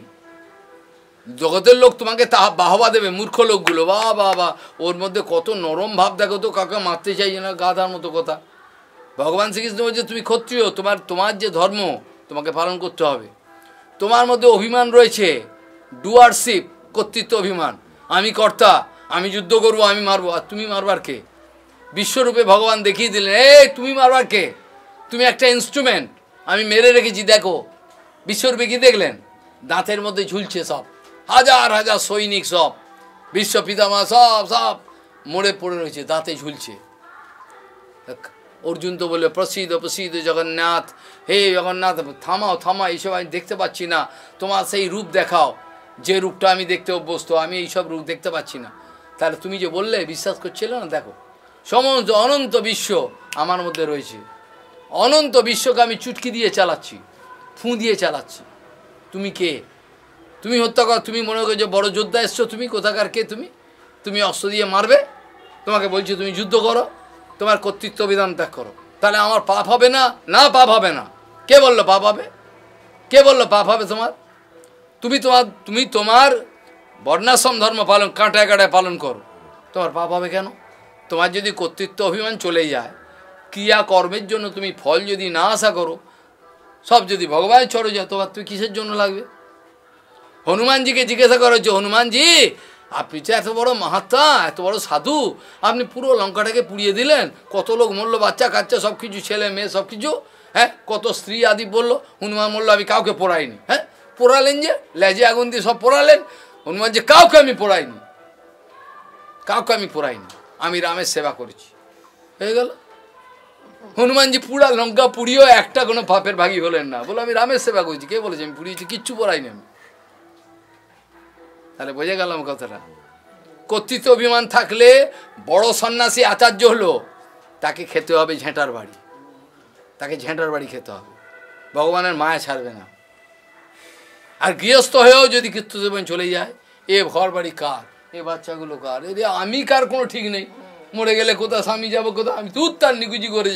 জগতের লোক তোমাকে তা বাহবা দেবে মূর্খ লোকগুলো বা বা বা ওর মধ্যে কত নরম ভাব দেখো তো কাউকে মারতে চাইছে না গাধার মতো কথা ভগবান শ্রীকৃষ্ণ বলছে তুমি ক্ষত্রিয় তোমার তোমার যে ধর্ম তোমাকে পালন করতে হবে তোমার মধ্যে অভিমান রয়েছে ডুয়ারশিপ কর্তৃত্ব অভিমান আমি কর্তা আমি যুদ্ধ করবো আমি মারবো আর তুমি মারবার কে বিশ্বরূপে ভগবান দেখিয়ে দিলেন এই তুমি মারবার কে তুমি একটা ইনস্ট্রুমেন্ট আমি মেরে রেখেছি দেখো বিশ্বরূপে কি দেখলেন দাঁতের মধ্যে ঝুলছে সব হাজার হাজার সৈনিক সব বিশ্ব পিতামহ সব সব মরে পড়ে রয়েছে দাঁতে ঝুলছে অর্জুন তো বলে প্রসিদ্ধ প্রসিদ্ধ জগন্নাথ হে জগন্নাথ থামাও থামাও এইসব আমি দেখতে পাচ্ছি না তোমার সেই রূপ দেখাও যে রূপটা আমি দেখতে অভ্যস্ত আমি এইসব রূপ দেখতে পাচ্ছি না তাহলে তুমি যে বললে বিশ্বাস করছিলে না দেখো সমস্ত অনন্ত বিশ্ব আমার মধ্যে রয়েছে অনন্ত বিশ্বকে আমি চুটকি দিয়ে চালাচ্ছি ফুঁ দিয়ে চালাচ্ছি তুমি কে তুমি হত্যা কর তুমি মনে করো যে বড় যোদ্ধা এসছো তুমি কোথাকার কে তুমি তুমি অস্ত্র দিয়ে মারবে তোমাকে বলছি তুমি যুদ্ধ করো তোমার কর্তৃত্ব বিধান ত্যাগ করো তাহলে আমার পাপ হবে না না পাপ হবে না কে বললো পাপ হবে কে বললো পাপ হবে তোমার তুমি তোমার তুমি তোমার বর্ণাশ্রম ধর্ম পালন কাঁটায় কাঁটায় পালন করো তোমার পাপ হবে কেন তোমার যদি কর্তৃত্ব অভিমান চলে যায় ক্রিয়া কর্মের জন্য তুমি ফল যদি না আশা করো সব যদি ভগবানের চড়ে যায় তোমার তুমি কিসের জন্য লাগবে হনুমানজিকে জিজ্ঞাসা করা হচ্ছে হনুমানজি আপনি তো এত বড় মহাত্মা এত বড় সাধু আপনি পুরো লঙ্কাটাকে পুড়িয়ে দিলেন কত লোক মরলো বাচ্চা কাচ্চা সব কিছু ছেলে মেয়ে সব কিছু হ্যাঁ কত স্ত্রী আদি বললো হনুমান বললো আমি কাউকে পোড়াইনি হ্যাঁ পোড়ালেন যে লেজে আগুন দিয়ে সব পোড়ালেন হনুমান যে কাউকে আমি পোড়াইনি কাউকে আমি পোড়াইনি আমি রামের সেবা করেছি হয়ে গেল হনুমানজি পুরা লঙ্কা পুড়িয়েও একটা কোনো পাপের ভাগী হলেন না বলো আমি রামের সেবা করেছি কে বলেছি আমি পুড়িয়েছি কিচ্ছু পোড়াইনি আমি তাহলে বোঝা গেলাম কথাটা কর্তৃত্ব অভিমান থাকলে বড় সন্ন্যাসী আচার্য হলো তাকে খেতে হবে ঝেঁটার বাড়ি তাকে ঝেঁটার বাড়ি খেতে হবে ভগবানের মায়া ছাড়বে না আর গৃহস্থ হয়েও যদি কীর্তন চলে যায় এ ঘর বাড়ি কার এ বাচ্চাগুলো কার এ আমি কার কোনো ঠিক নেই মরে গেলে কোথাও স্বামী যাবো কোথাও আমি তুই তার নিকুচি করে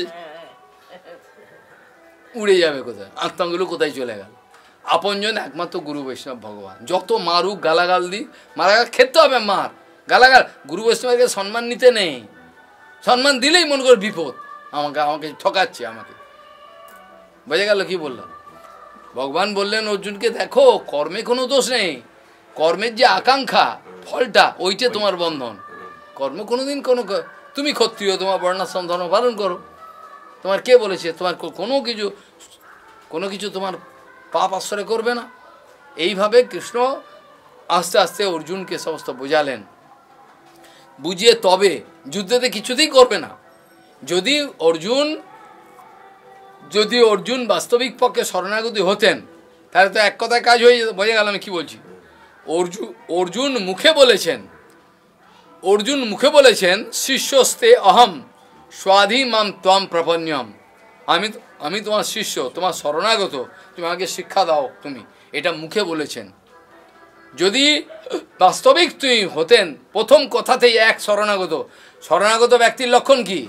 উড়ে যাবে কোথায় আত্মাগুলো কোথায় চলে গেল আপনজন একমাত্র গুরু বৈষ্ণব ভগবান যত মারুক গালাগাল দিই মারা খেতে হবে মার গালাগাল গুরু বৈষ্ণবকে সম্মান নিতে নেই সম্মান দিলেই মনে করে বিপদ আমাকে আমাকে ঠকাচ্ছে আমাকে বোঝা গেল কি বললাম ভগবান বললেন অর্জুনকে দেখো কর্মে কোনো দোষ নেই কর্মের যে আকাঙ্ক্ষা ফলটা ওইটা তোমার বন্ধন কর্ম কোনোদিন কোনো তুমি ক্ষত্রিয় তোমার বর্ণাশ্রম ধর্ম পালন করো তোমার কে বলেছে তোমার কোনো কিছু কোনো কিছু তোমার পাপ আশ্রয় করবে না এইভাবে কৃষ্ণ আস্তে আস্তে অর্জুনকে সমস্ত বোঝালেন বুঝিয়ে তবে যুদ্ধেতে কিছুতেই করবে না যদি অর্জুন যদি অর্জুন বাস্তবিক পক্ষে শরণাগতি হতেন তাহলে তো এক কথায় কাজ হয়ে যেত বোঝা গেল আমি কী বলছি অর্জুন অর্জুন মুখে বলেছেন অর্জুন মুখে বলেছেন শিষ্যস্তে অহম স্বাধী মাম ত্বম প্রপন্যম আমি আমি তোমার শিষ্য তোমার শরণাগত তুমি আমাকে শিক্ষা দাও তুমি এটা মুখে বলেছেন যদি বাস্তবিক তুমি হতেন প্রথম কথাতেই এক শরণাগত শরণাগত ব্যক্তির লক্ষণ কি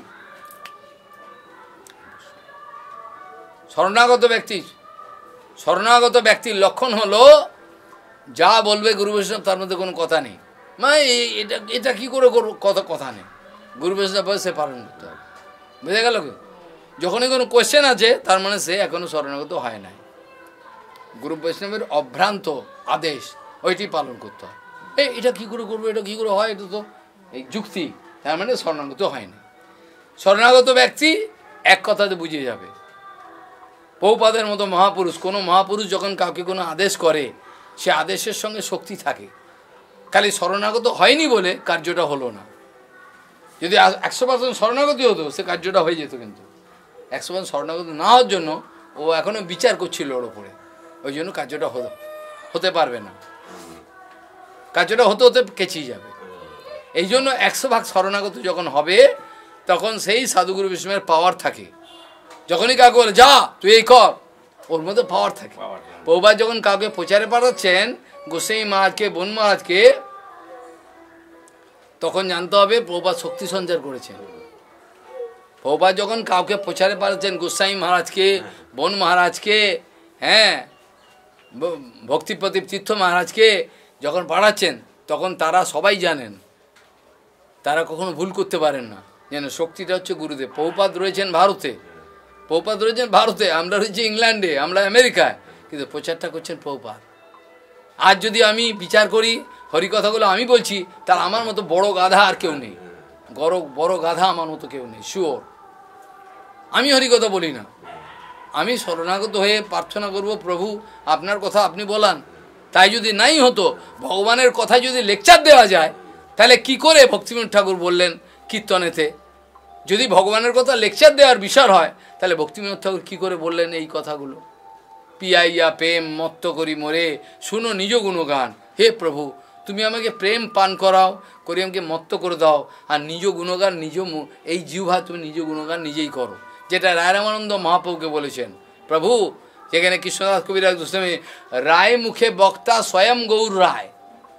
শরণাগত ব্যক্তি শরণাগত ব্যক্তির লক্ষণ হলো যা বলবে গুরু বৈষ্ণব তার মধ্যে কোনো কথা নেই মানে এটা এটা কী করে কথা কথা নেই গুরু বৈষ্ণব সে পালন করতে হবে বুঝে গেল কি যখনই কোনো কোয়েশ্চেন আছে তার মানে সে এখনও শরণাগত হয় নাই গুরু বৈষ্ণবের অভ্রান্ত আদেশ ওইটি পালন করতে হয় এই এটা কী করে করবো এটা কী করে হয় এটা তো এই যুক্তি তার মানে শরণাগত হয় না শরণাগত ব্যক্তি এক কথাতে বুঝিয়ে যাবে পৌপাদের মতো মহাপুরুষ কোনো মহাপুরুষ যখন কাউকে কোনো আদেশ করে সে আদেশের সঙ্গে শক্তি থাকে খালি শরণাগত হয়নি বলে কার্যটা হলো না যদি একশো পার্সেন্ট শরণাগতি হতো সে কার্যটা হয়ে যেত কিন্তু একশো পার্সেন্ট শরণাগত না হওয়ার জন্য ও এখনও বিচার করছিল ওর ওপরে ওই জন্য কার্যটা হলো হতে পারবে না, কাজটা হতে হতে কেচিয়ে যাবে। এই জন্য একশো ভাগ শরণাগত যখন হবে তখন সেই সাধুগুরু বৈষ্ণবের পাওয়ার থাকে। যখনই কাউকে বলে যা তুই এই কর, ওর মধ্যে পাওয়ার থাকে। প্রভুপাদ যখন কাউকে প্রচারে পাঠাচ্ছেন, গোসাই মহারাজকে, বন মহারাজকে, তখন জানতে হবে প্রভুপাদ শক্তি সঞ্চার করেছেন। প্রভুপাদ যখন কাউকে প্রচারে পাঠাচ্ছেন, গোসাই মহারাজকে, বন মহারাজকে, হ্যাঁ ভক্তিপ্রদীপ তীর্থ মহারাজকে যখন পাঠাচ্ছেন, তখন তারা সবাই জানেন, তারা কখনো ভুল করতে পারেন না, যেন শক্তিটা হচ্ছে গুরুদেব। প্রভুপাদ রয়েছেন ভারতে, প্রভুপাদ রয়েছেন ভারতে, আমরা রয়েছি ইংল্যান্ডে, আমরা আমেরিকায়, কিন্তু প্রচারটা করছেন প্রভুপাদ। আজ যদি আমি বিচার করি হরিকথাগুলো আমি বলছি, তার আমার মতো বড় গাধা আর কেউ নেই, বড় বড় গাধা আমার মতো কেউ নেই, শিওর। আমি হরিকথা বলি না, আমি শরণাগত হয়ে প্রার্থনা করব, প্রভু আপনার কথা আপনি বলান। তাই যদি নাই হতো, ভগবানের কথা যদি লেকচার দেওয়া যায়, তাহলে কি করে ভক্তিবিনোদ ঠাকুর বললেন কীর্তনেতে? যদি ভগবানের কথা লেকচার দেওয়ার বিষয় হয়, তাহলে ভক্তিবিনোদ ঠাকুর কী করে বললেন এই কথাগুলো? পিয়াইয়া প্রেম মত্ত করি মোরে, শুনো নিজ গুণগান। হে প্রভু, তুমি আমাকে প্রেম পান করাও, করে আমাকে মত্ত করে দাও, আর নিজ গুণগান নিজ এই জিহ্বা তুমি নিজ গুণগান নিজেই করো, যেটা রায় রামানন্দ মহাপ্রভুকে বলেছেন। প্রভু যেখানে কৃষ্ণদাস কবিরাজ গোস্বামী, রায় মুখে বক্তা স্বয়ং গৌর রায়,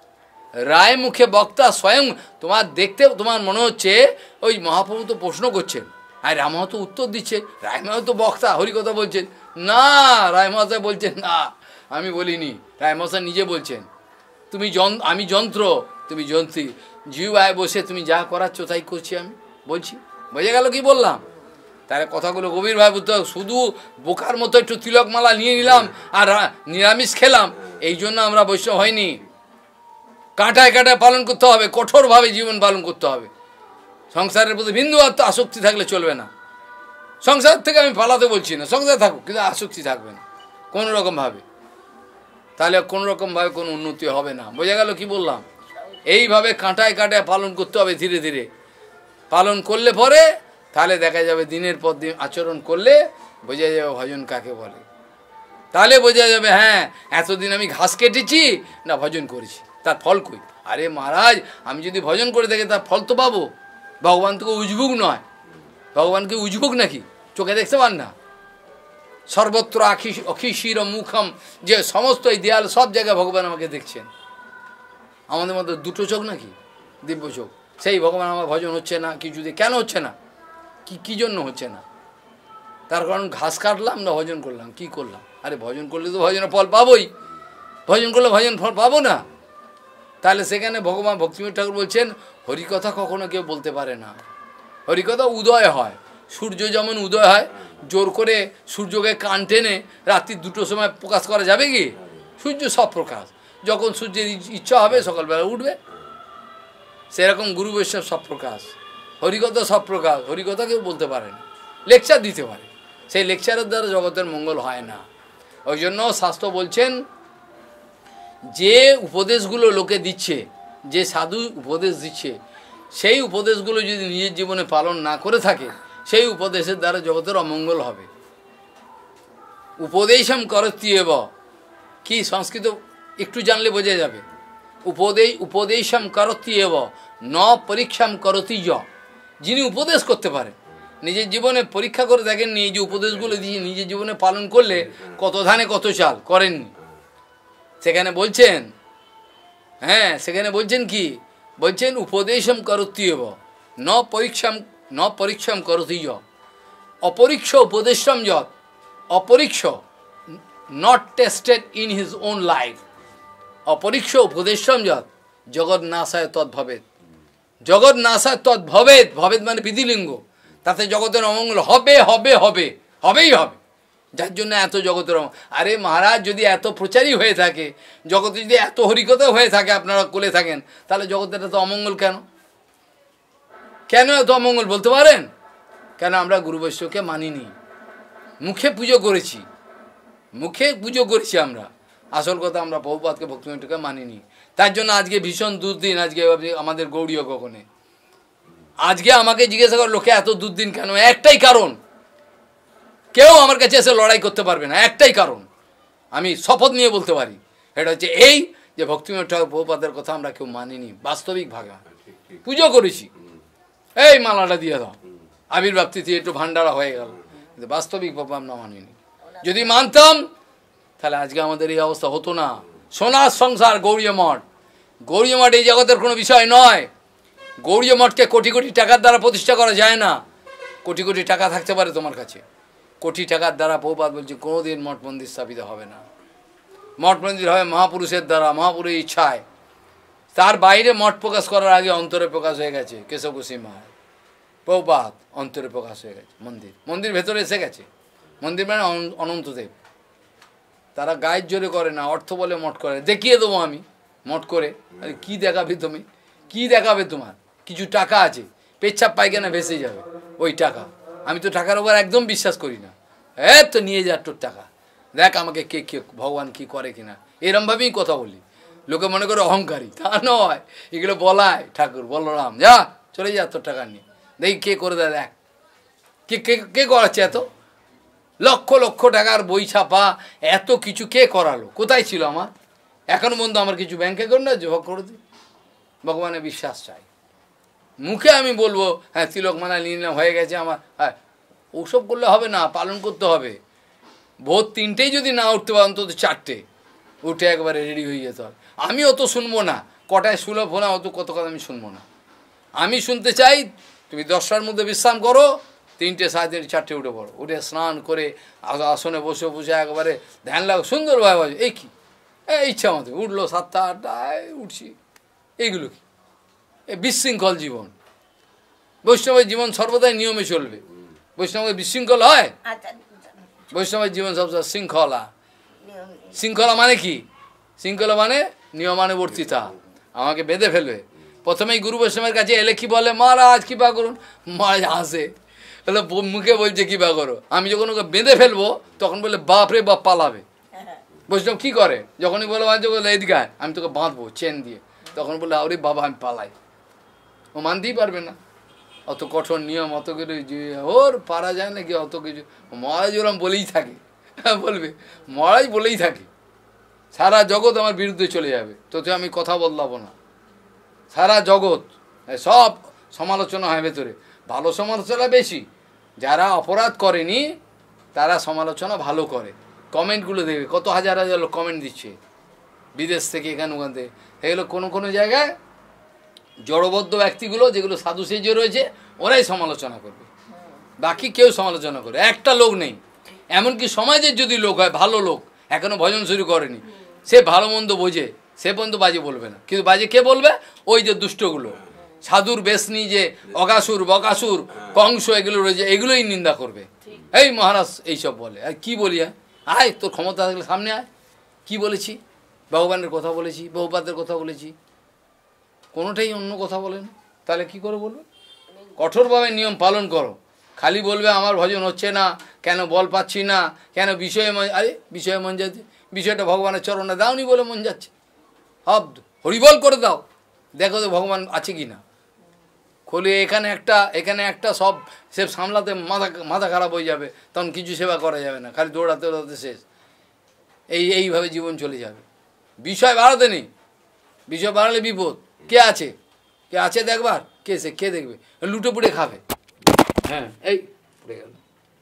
রায় মুখে বক্তা স্বয়ং, তোমার দেখতে তোমার মনে হচ্ছে ওই মহাপ্রভু তো প্রশ্ন করছেন, আর রামা তো উত্তর দিচ্ছে, রায় মহাশয় তো বক্তা হরিকথা বলছেন। না, রায় মহাশয় বলছেন না, আমি বলিনি, রায় মহাশয় নিজে বলছেন, তুমি যন আমি যন্ত্র, তুমি যন্ত্রী, জিহ্বায় বসে তুমি যা করাচ্ছ তাই করছি, আমি বলছি। বোঝা গেল কি বললাম? তাহলে কথাগুলো গভীরভাবে বুঝতে হবে। শুধু বোকার মতো একটু তিলকমালা নিয়ে নিলাম আর নিরামিষ খেলাম, এই জন্য আমরা বৈষ্ণব হয়নি। কাঁটায় কাঁটায় পালন করতে হবে, কঠোরভাবে জীবন পালন করতে হবে। সংসারের প্রতি বিন্দু আত্ম আসক্তি থাকলে চলবে না। সংসার থেকে আমি পালাতে বলছি না, সংসার থাকুক, কিন্তু আসক্তি থাকবে না কোনো রকমভাবে, তাহলে কোনো রকমভাবে কোনো উন্নতি হবে না। বোঝা গেল কি বললাম? এইভাবে কাঁটায় কাঁটায় পালন করতে হবে, ধীরে ধীরে পালন করলে পরে তাহলে দেখা যাবে, দিনের পর দিন আচরণ করলে বোঝা যাবে ভজন কাকে বলে। তাহলে বোঝা যাবে হ্যাঁ এতদিন আমি ঘাস কেটেছি না ভজন করেছি, তার ফল কই? আরে মহারাজ, আমি যদি ভজন করে থাকি তার ফল তো পাবো। ভগবান তোকে উজবুক নয়, ভগবানকে উজবুক নাকি? চোখে দেখতে পান না? সর্বত্র আখি অখিশির মুখম, যে সমস্ত এই দেয়াল সব জায়গায় ভগবান আমাকে দেখছেন। আমাদের মধ্যে দুটো চোখ নাকি? দিব্য চোখ। সেই ভগবান আমার ভজন হচ্ছে না কিছুতে, কেন হচ্ছে না? কি কী জন্য হচ্ছে না? তার কারণ ঘাস কাটলাম না ভজন করলাম, কি করলাম? আরে ভজন করলে তো ভজনের ফল পাবোই, ভজন করলে ভজন ফল পাবো না? তাহলে সেখানে ভগবান ভক্তিবিনোদ ঠাকুর বলছেন, হরিকথা কখনো কেউ বলতে পারে না। হরিকথা উদয় হয়, সূর্য যেমন উদয় হয়, জোর করে সূর্যকে কান টেনে রাত্রি দুটোর সময় প্রকাশ করা যাবে কি? সূর্য সব প্রকাশ, যখন সূর্যের ইচ্ছা হবে সকালবেলা উঠবে। সেরকম গুরু বৈষ্ণব সব প্রকাশ, হরিকথা সব প্রকাশ। হরিকথা কেউ বলতে পারে না, লেকচার দিতে পারে, সেই লেকচারের দ্বারা জগতের মঙ্গল হয় না। ওই জন্য শাস্ত্র বলছেন, যে উপদেশগুলো লোকে দিচ্ছে, যে সাধু উপদেশ দিচ্ছে, সেই উপদেশগুলো যদি নিজের জীবনে পালন না করে থাকে, সেই উপদেশের দ্বারা জগতের অমঙ্গল হবে। উপদেশম করত্যেব, কি সংস্কৃত একটু জানলে বোঝা যাবে। উপদেশ উপদেশম করত্যেব ন পরীক্ষাম করতি য, যিনি উপদেশ করতে পারেন, নিজের জীবনে পরীক্ষা করে দেখেননি এই যে উপদেশগুলো দিয়ে নিজের জীবনে পালন করলে কত ধানে কত চাল, করেননি। সেখানে বলছেন, হ্যাঁ সেখানে বলছেন কি বলছেন, উপদেশম করত্যেব ন পরীক্ষাম ন পরীক্ষাম করতি য, অপরীক্ষ উপদেশম যৎ, অপরীক্ষ not tested in his own life, অপরীক্ষ উপদেশম যৎ জগৎ নাশায় তদ্ভবেৎ, জগৎ নাশায় তদ্ভবেৎ, ভবেৎ মানে বিধিলিঙ্গ, তাতে জগতের অমঙ্গল হবে হবে হবে হবেই হবে। যার জন্য এত জগতের, আরে মহারাজ যদি এত প্রচারই হয়ে থাকে, জগতে যদি এত হরিকথা হয়ে থাকে, আপনারা কোলে থাকেন, তাহলে জগতের এত অমঙ্গল কেন? কেন এত অমঙ্গল বলতে পারেন? কেন আমরা গুরু বৈষ্ণবকে মানিনি, মুখে পুজো করেছি, মুখে পুজো করেছি আমরা, আসল কথা আমরা প্রভুপাদকে ভক্তিবিনোদকে মানিনি। তার জন্য আজকে ভীষণ দুর্দিন, আজকে আমাদের গৌড়ীয় গগনে। আজকে আমাকে জিজ্ঞাসা করে লোকে এত দুর্দিন কেন? একটাই কারণ, কেউ আমার কাছে এসে লড়াই করতে পারবে না, একটাই কারণ, আমি শপথ নিয়ে বলতে পারি, এটা হচ্ছে এই যে ভক্তিবিনোদ ঠাকুর প্রভুপাদের কথা আমরা কেউ মানিনি বাস্তবিকভাবে। পুজো করেছি, এই মালাটা দিয়ে দাও, আবির্ভাব তিথি একটু ভান্ডারা হয়ে গেল, কিন্তু বাস্তবিকভাবে আমরা মানিনি। যদি মানতাম তাহলে আজকে আমাদের এই অবস্থা হতো না। সোনার সংসার গৌড়ীয় মঠ, গৌড়ীয় মঠ এই জগতের কোনো বিষয় নয়। গৌড়ীয় মঠকে কোটি কোটি টাকার দ্বারা প্রতিষ্ঠা করা যায় না। কোটি কোটি টাকা থাকতে পারে তোমার কাছে, কোটি টাকার দ্বারা প্রভুপাদ বলছে কোনোদিন মঠ মন্দির স্থাপিত হবে না। মঠ মন্দির হবে মহাপুরুষের দ্বারা, মহাপুরুষের ইচ্ছায়। তার বাইরে মঠ প্রকাশ করার আগে অন্তরে প্রকাশ হয়ে গেছে কেশব গোস্বামী মহারাজ। প্রভুপাদ অন্তরে প্রকাশ হয়ে গেছে, মন্দির মন্দির ভেতরে এসে গেছে। মন্দির মানে অনন্তদেব। তারা গায়ের জোরে করে না, অর্থ বলে মঠ করে। দেখিয়ে দেবো আমি মঠ করে। আরে কী দেখাবে তুমি, কী দেখাবে? তোমার কিছু টাকা আছে, পেচ্ছাপ পায়খানা ভেসে যাবে ওই টাকা। আমি তো টাকার উপর একদম বিশ্বাস করি না। হ্যাঁ তো নিয়ে যা তোর টাকা, দেখ আমাকে কে কে ভগবান কি করে কিনা, এরমভাবেই কথা বলি। লোকে মনে করে অহংকারী, তা নয়। এগুলো বলায় ঠাকুর বলরাম, যা চলে যা তোর টাকা নিয়ে, দেখি কে করে দেয়, দেখ কে কে কে করাচ্ছে এত লক্ষ লক্ষ টাকার বই ছাপা, এত কিছু কে করালো? কোথায় ছিল আমার? এখন পর্যন্ত আমার কিছু ব্যাংক অ্যাকাউন্ট না যোগ করে দিই। ভগবানের বিশ্বাস চাই। মুখে আমি বলবো হ্যাঁ তিলক মালা নিলাম হয়ে গেছে আমার, হ্যাঁ ওসব করলে হবে না, পালন করতে হবে। ভোর তিনটেই যদি না উঠতে পারে অন্তত চারটে উঠে একবারে রেডি হয়ে যেতে হবে। আমি অত শুনবো না, কটায় শুনবো না অত কত কথা আমি শুনবো না। আমি শুনতে চাই তুমি দশটার মধ্যে বিশ্রাম করো, তিনটে সাড়ে তিনটে চারটে উঠে পড়ো, উঠে স্নান করে আসনে বসে বসে একবারে ধ্যান লাগো সুন্দরভাবে। এই কি এই ইচ্ছা মতো উঠলো, সাতটা আটটায় উঠছি, এইগুলো কি? এ বিশৃঙ্খল জীবন। বৈষ্ণবের জীবন সর্বদাই নিয়মে চলবে। বৈষ্ণবের বিশৃঙ্খল হয়? বৈষ্ণবের জীবন সবসময় শৃঙ্খলা। শৃঙ্খলা মানে কি? শৃঙ্খলা মানে নিয়মানুবর্তিতা। আমাকে বেঁধে ফেলবে। প্রথমেই গুরু বৈষ্ণবের কাছে এলে কি বলে, মহারাজ কৃপা করুন। মহারাজ হাসে, তাহলে মুখে বলছে কৃপা করো। আমি যখন ওকে বেঁধে ফেলবো তখন বলে বাপ রে বাপ, পালাবে। বৈষ্ণব কি করে? যখনই বলে মাঝে বলে এদিকে আয়, আমি তোকে বাঁধবো চেন দিয়ে, তখন বলে আরে বাবা আমি পালাই। ও মানতেই পারবে না। অত কঠোর নিয়ম, অত কিছু ওর পারা যায় নাকি অত কিছু। মহারাজ ওরম বলেই থাকে, বলবে মহারাজ বলেই থাকে সারা জগৎ আমার বিরুদ্ধে চলে যাবে, তোতে আমি কথা বদলাবো না। সারা জগৎ সব সমালোচনা হয় ভেতরে, ভালো সমালোচনা বেশি। যারা অপরাধ করেনি তারা সমালোচনা ভালো করে। কমেন্টগুলো দেখবে, কত হাজার হাজার লোক কমেন্ট দিচ্ছে বিদেশ থেকে, এখানে ওখান থেকে। এগুলো কোনো কোনো জায়গায় জড়বদ্ধ ব্যক্তিগুলো যেগুলো সাধু সেজে রয়েছে ওরাই সমালোচনা করবে, বাকি কেউ সমালোচনা করে একটা লোক নেই। এমনকি সমাজের যদি লোক হয়, ভালো লোক এখনো ভজন শুরু করেনি, সে ভালো মন্দ বোঝে, সে পর্যন্ত বাজে বলবে না। কিন্তু বাজে কে বলবে? ওই যে দুষ্টগুলো, সাধুর বেশ নিয়ে যে অগাসুর বকাসুর কংস এগুলো রয়েছে, এগুলোই নিন্দা করবে। এই মহারাজ এইসব বলে, আর কি বলি? হ্যাঁ আয়, তোর ক্ষমতা থাকলে সামনে আয়। কি বলেছি? ভগবানের কথা বলেছি, বহুপাদের কথা বলেছি, কোনোটাই অন্য কথা বলেন। তাহলে কি করে বলবে? কঠোরভাবে নিয়ম পালন করো। খালি বলবে আমার ভজন হচ্ছে না কেন, বল পাচ্ছি না কেন, বিষয়ে মন, আরে বিষয়ে মন যাচ্ছে, বিষয়টা ভগবানের চরণে দাওনি বলে মন যাচ্ছে। হব হরিবল করে দাও, দেখো তো ভগবান আছে কি না। খোলে এখানে একটা, এখানে একটা, সব সে সামলাতে মাথা মাথা খারাপ হয়ে যাবে, তখন কিছু সেবা করা যাবে না, খালি দৌড়াতে দৌড়াতে শেষ। এই এইভাবে জীবন চলে যাবে। বিষয় বাড়াতে নেই, বিষয় বাড়ালে বিপদ। কে আছে? কে আছে দেখবার? কে সে? কে দেখবে? লুটে পুড়ে খাবে। হ্যাঁ এই পড়ে গেল,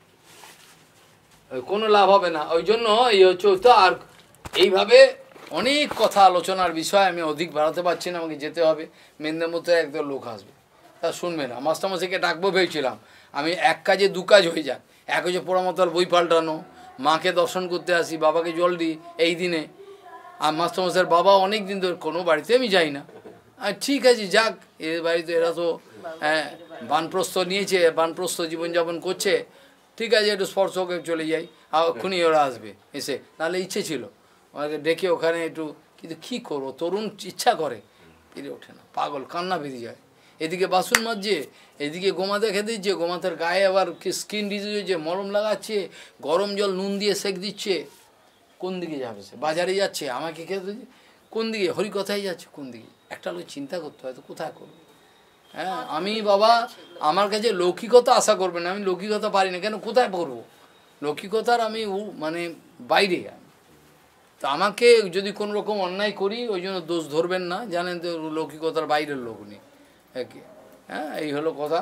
কোনো লাভ হবে না। ওই জন্য এই হচ্ছে তো। আর এইভাবে অনেক কথা আলোচনার বিষয়, আমি অধিক বাড়াতে পারছি না, আমাকে যেতে হবে। মেদিনীপুরে একদল লোক আসবে, তা শুনবে না। মাস্টারমশাইকে ডাকবো ভেবেছিলাম আমি, এক কাজে দু কাজ হয়ে যাক। এক হচ্ছে পোড়ামাতার বই পাল্টানো, মাকে দর্শন করতে আসি, বাবাকে জল দিই এই দিনে। আর মাস্টারমশাইয়ের বাবা অনেক দিন ধরে কোনো বাড়িতে আমি যাই না। আর ঠিক আছে যাক, এ বাড়িতে এরা তো হ্যাঁ বানপ্রস্থ নিয়েছে, বানপ্রস্থ জীবনযাপন করছে, ঠিক আছে একটু স্পর্শ করে চলে যাই, আর এক্ষুনি ওরা আসবে এসে। নাহলে ইচ্ছে ছিল ওনাকে ডেকে ওখানে একটু, কিন্তু কী করবো, তরুণ ইচ্ছা করে, পেরে ওঠে না, পাগল, কান্না বেরিয়ে যায়। এদিকে বাসন মাজছে, এদিকে গোমাতা খেতে দিচ্ছে, গোমাতার গায়ে আবার স্কিন ডিজিজ হয়েছে, মলম লাগাচ্ছে, গরম জল নুন দিয়ে সেক দিচ্ছে। কোন দিকে যাবে সে? বাজারে যাচ্ছে, আমাকে খেতে দিচ্ছে, কোন দিকে? হরিকথায় যাচ্ছে, কোন দিকে? একটা লোক চিন্তা করতে হয় তো, কোথায় করবে? হ্যাঁ আমি বাবা, আমার কাছে লৌকিকতা আশা করবে না, আমি লৌকিকতা পারি না। কেন? কোথায় করবো লৌকিকতার? আমি মানে বাইরে, তো আমাকে যদি কোনো রকম অন্যায় করি ওই জন্য দোষ ধরবেন না, জানেন তো লৌকিকতার বাইরের লোক উনি। হ্যাঁ, এই হলো কথা।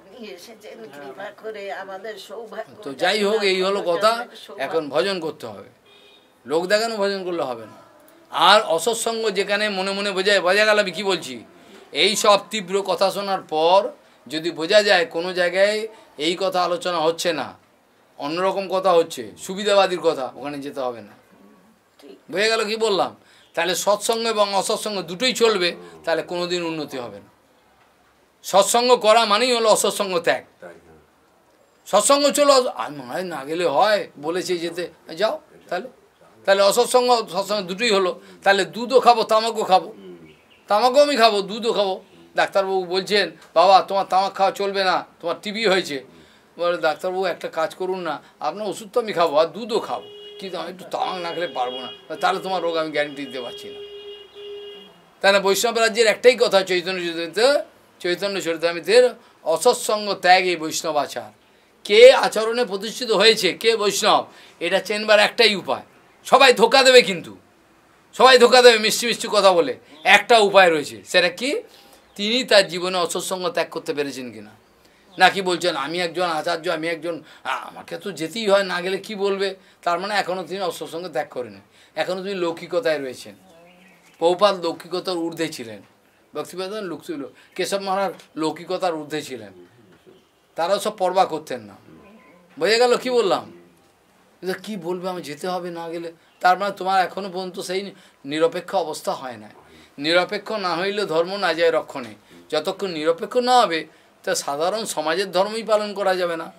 তো যাই হোক, এই হলো কথা। এখন ভজন করতে হবে, লোক দেখানো ভজন করলে হবে না। আর অসৎসঙ্গ যেখানে মনে মনে বোঝায়, বোঝা গেল আমি কী বলছি, এই সব তীব্র কথা শোনার পর যদি বোঝা যায় কোনো জায়গায় এই কথা আলোচনা হচ্ছে না, অন্যরকম কথা হচ্ছে, সুবিধাবাদীর কথা, ওখানে যেতে হবে না। বোঝা গেল কি বললাম? তাহলে সৎসঙ্গ এবং অসৎসঙ্গ দুটোই চলবে, তাহলে কোনোদিন উন্নতি হবে না। সৎসঙ্গ করা মানেই হলো অসৎসঙ্গ ত্যাগ। সৎসঙ্গ চলো, মনে না গেলে হয়, বলেছে যেতে, যাও। তাহলে তাহলে অসৎসঙ্গ সৎসঙ্গ দুটোই হলো। তাহলে দুধও খাবো, তামাকও খাবো, তামাকও আমি খাবো, দুধও খাবো। ডাক্তারবাবু বলছেন, বাবা তোমার তামাক খাওয়া চলবে না, তোমার টিবি হয়েছে। বলে ডাক্তারবাবু একটা কাজ করুন না, আপনার ওষুধ তো আমি খাবো আর দুধও খাবো, কিন্তু আমি একটু তামাক না খেলে পারবো না। তাহলে তোমার রোগ আমি গ্যারান্টি দিতে পারছি না। তাহলে বৈষ্ণব রাজ্যের একটাই কথা, চৈতন্য চরিত চৈতন্য চরিতামৃতের অসৎসঙ্গ ত্যাগ এই বৈষ্ণব আচার। কে আচরণে প্রতিষ্ঠিত হয়েছে, কে বৈষ্ণব, এটা চেনবার একটাই উপায়। সবাই ধোকা দেবে, কিন্তু সবাই ধোকা দেবে মিষ্টি মিষ্টি কথা বলে। একটা উপায় রয়েছে, সেটা কি, তিনি তার জীবনে অসৎসঙ্গ ত্যাগ করতে পেরেছেন কিনা। নাকি বলছেন আমি একজন আচার্য, আমি একজন, আমাকে তো যেতেই হয়, না গেলে কি বলবে, তার মানে এখনও তিনি অসৎসঙ্গ ত্যাগ করেনি, এখনও তিনি লৌকিকতায় রয়েছেন। প্রভুপাদ লৌকিকতার ঊর্ধ্বে ছিলেন, ভক্তিবেদান্ত লোক ছিল, কেশব মহারাজ লৌকিকতার ঊর্ধ্বে ছিলেন, তারাও সব পরবা করতেন না। বোঝা গেল কি বললাম? কি বলবে, আমি যেতে হবে না গেলে, তার মানে তোমার এখনও পর্যন্ত সেই নিরপেক্ষ অবস্থা হয় না। নিরপেক্ষ না হইলে ধর্ম না যায় রক্ষণে। যতক্ষণ নিরপেক্ষ না হবে, তা সাধারণ সমাজের ধর্মই পালন করা যাবে না।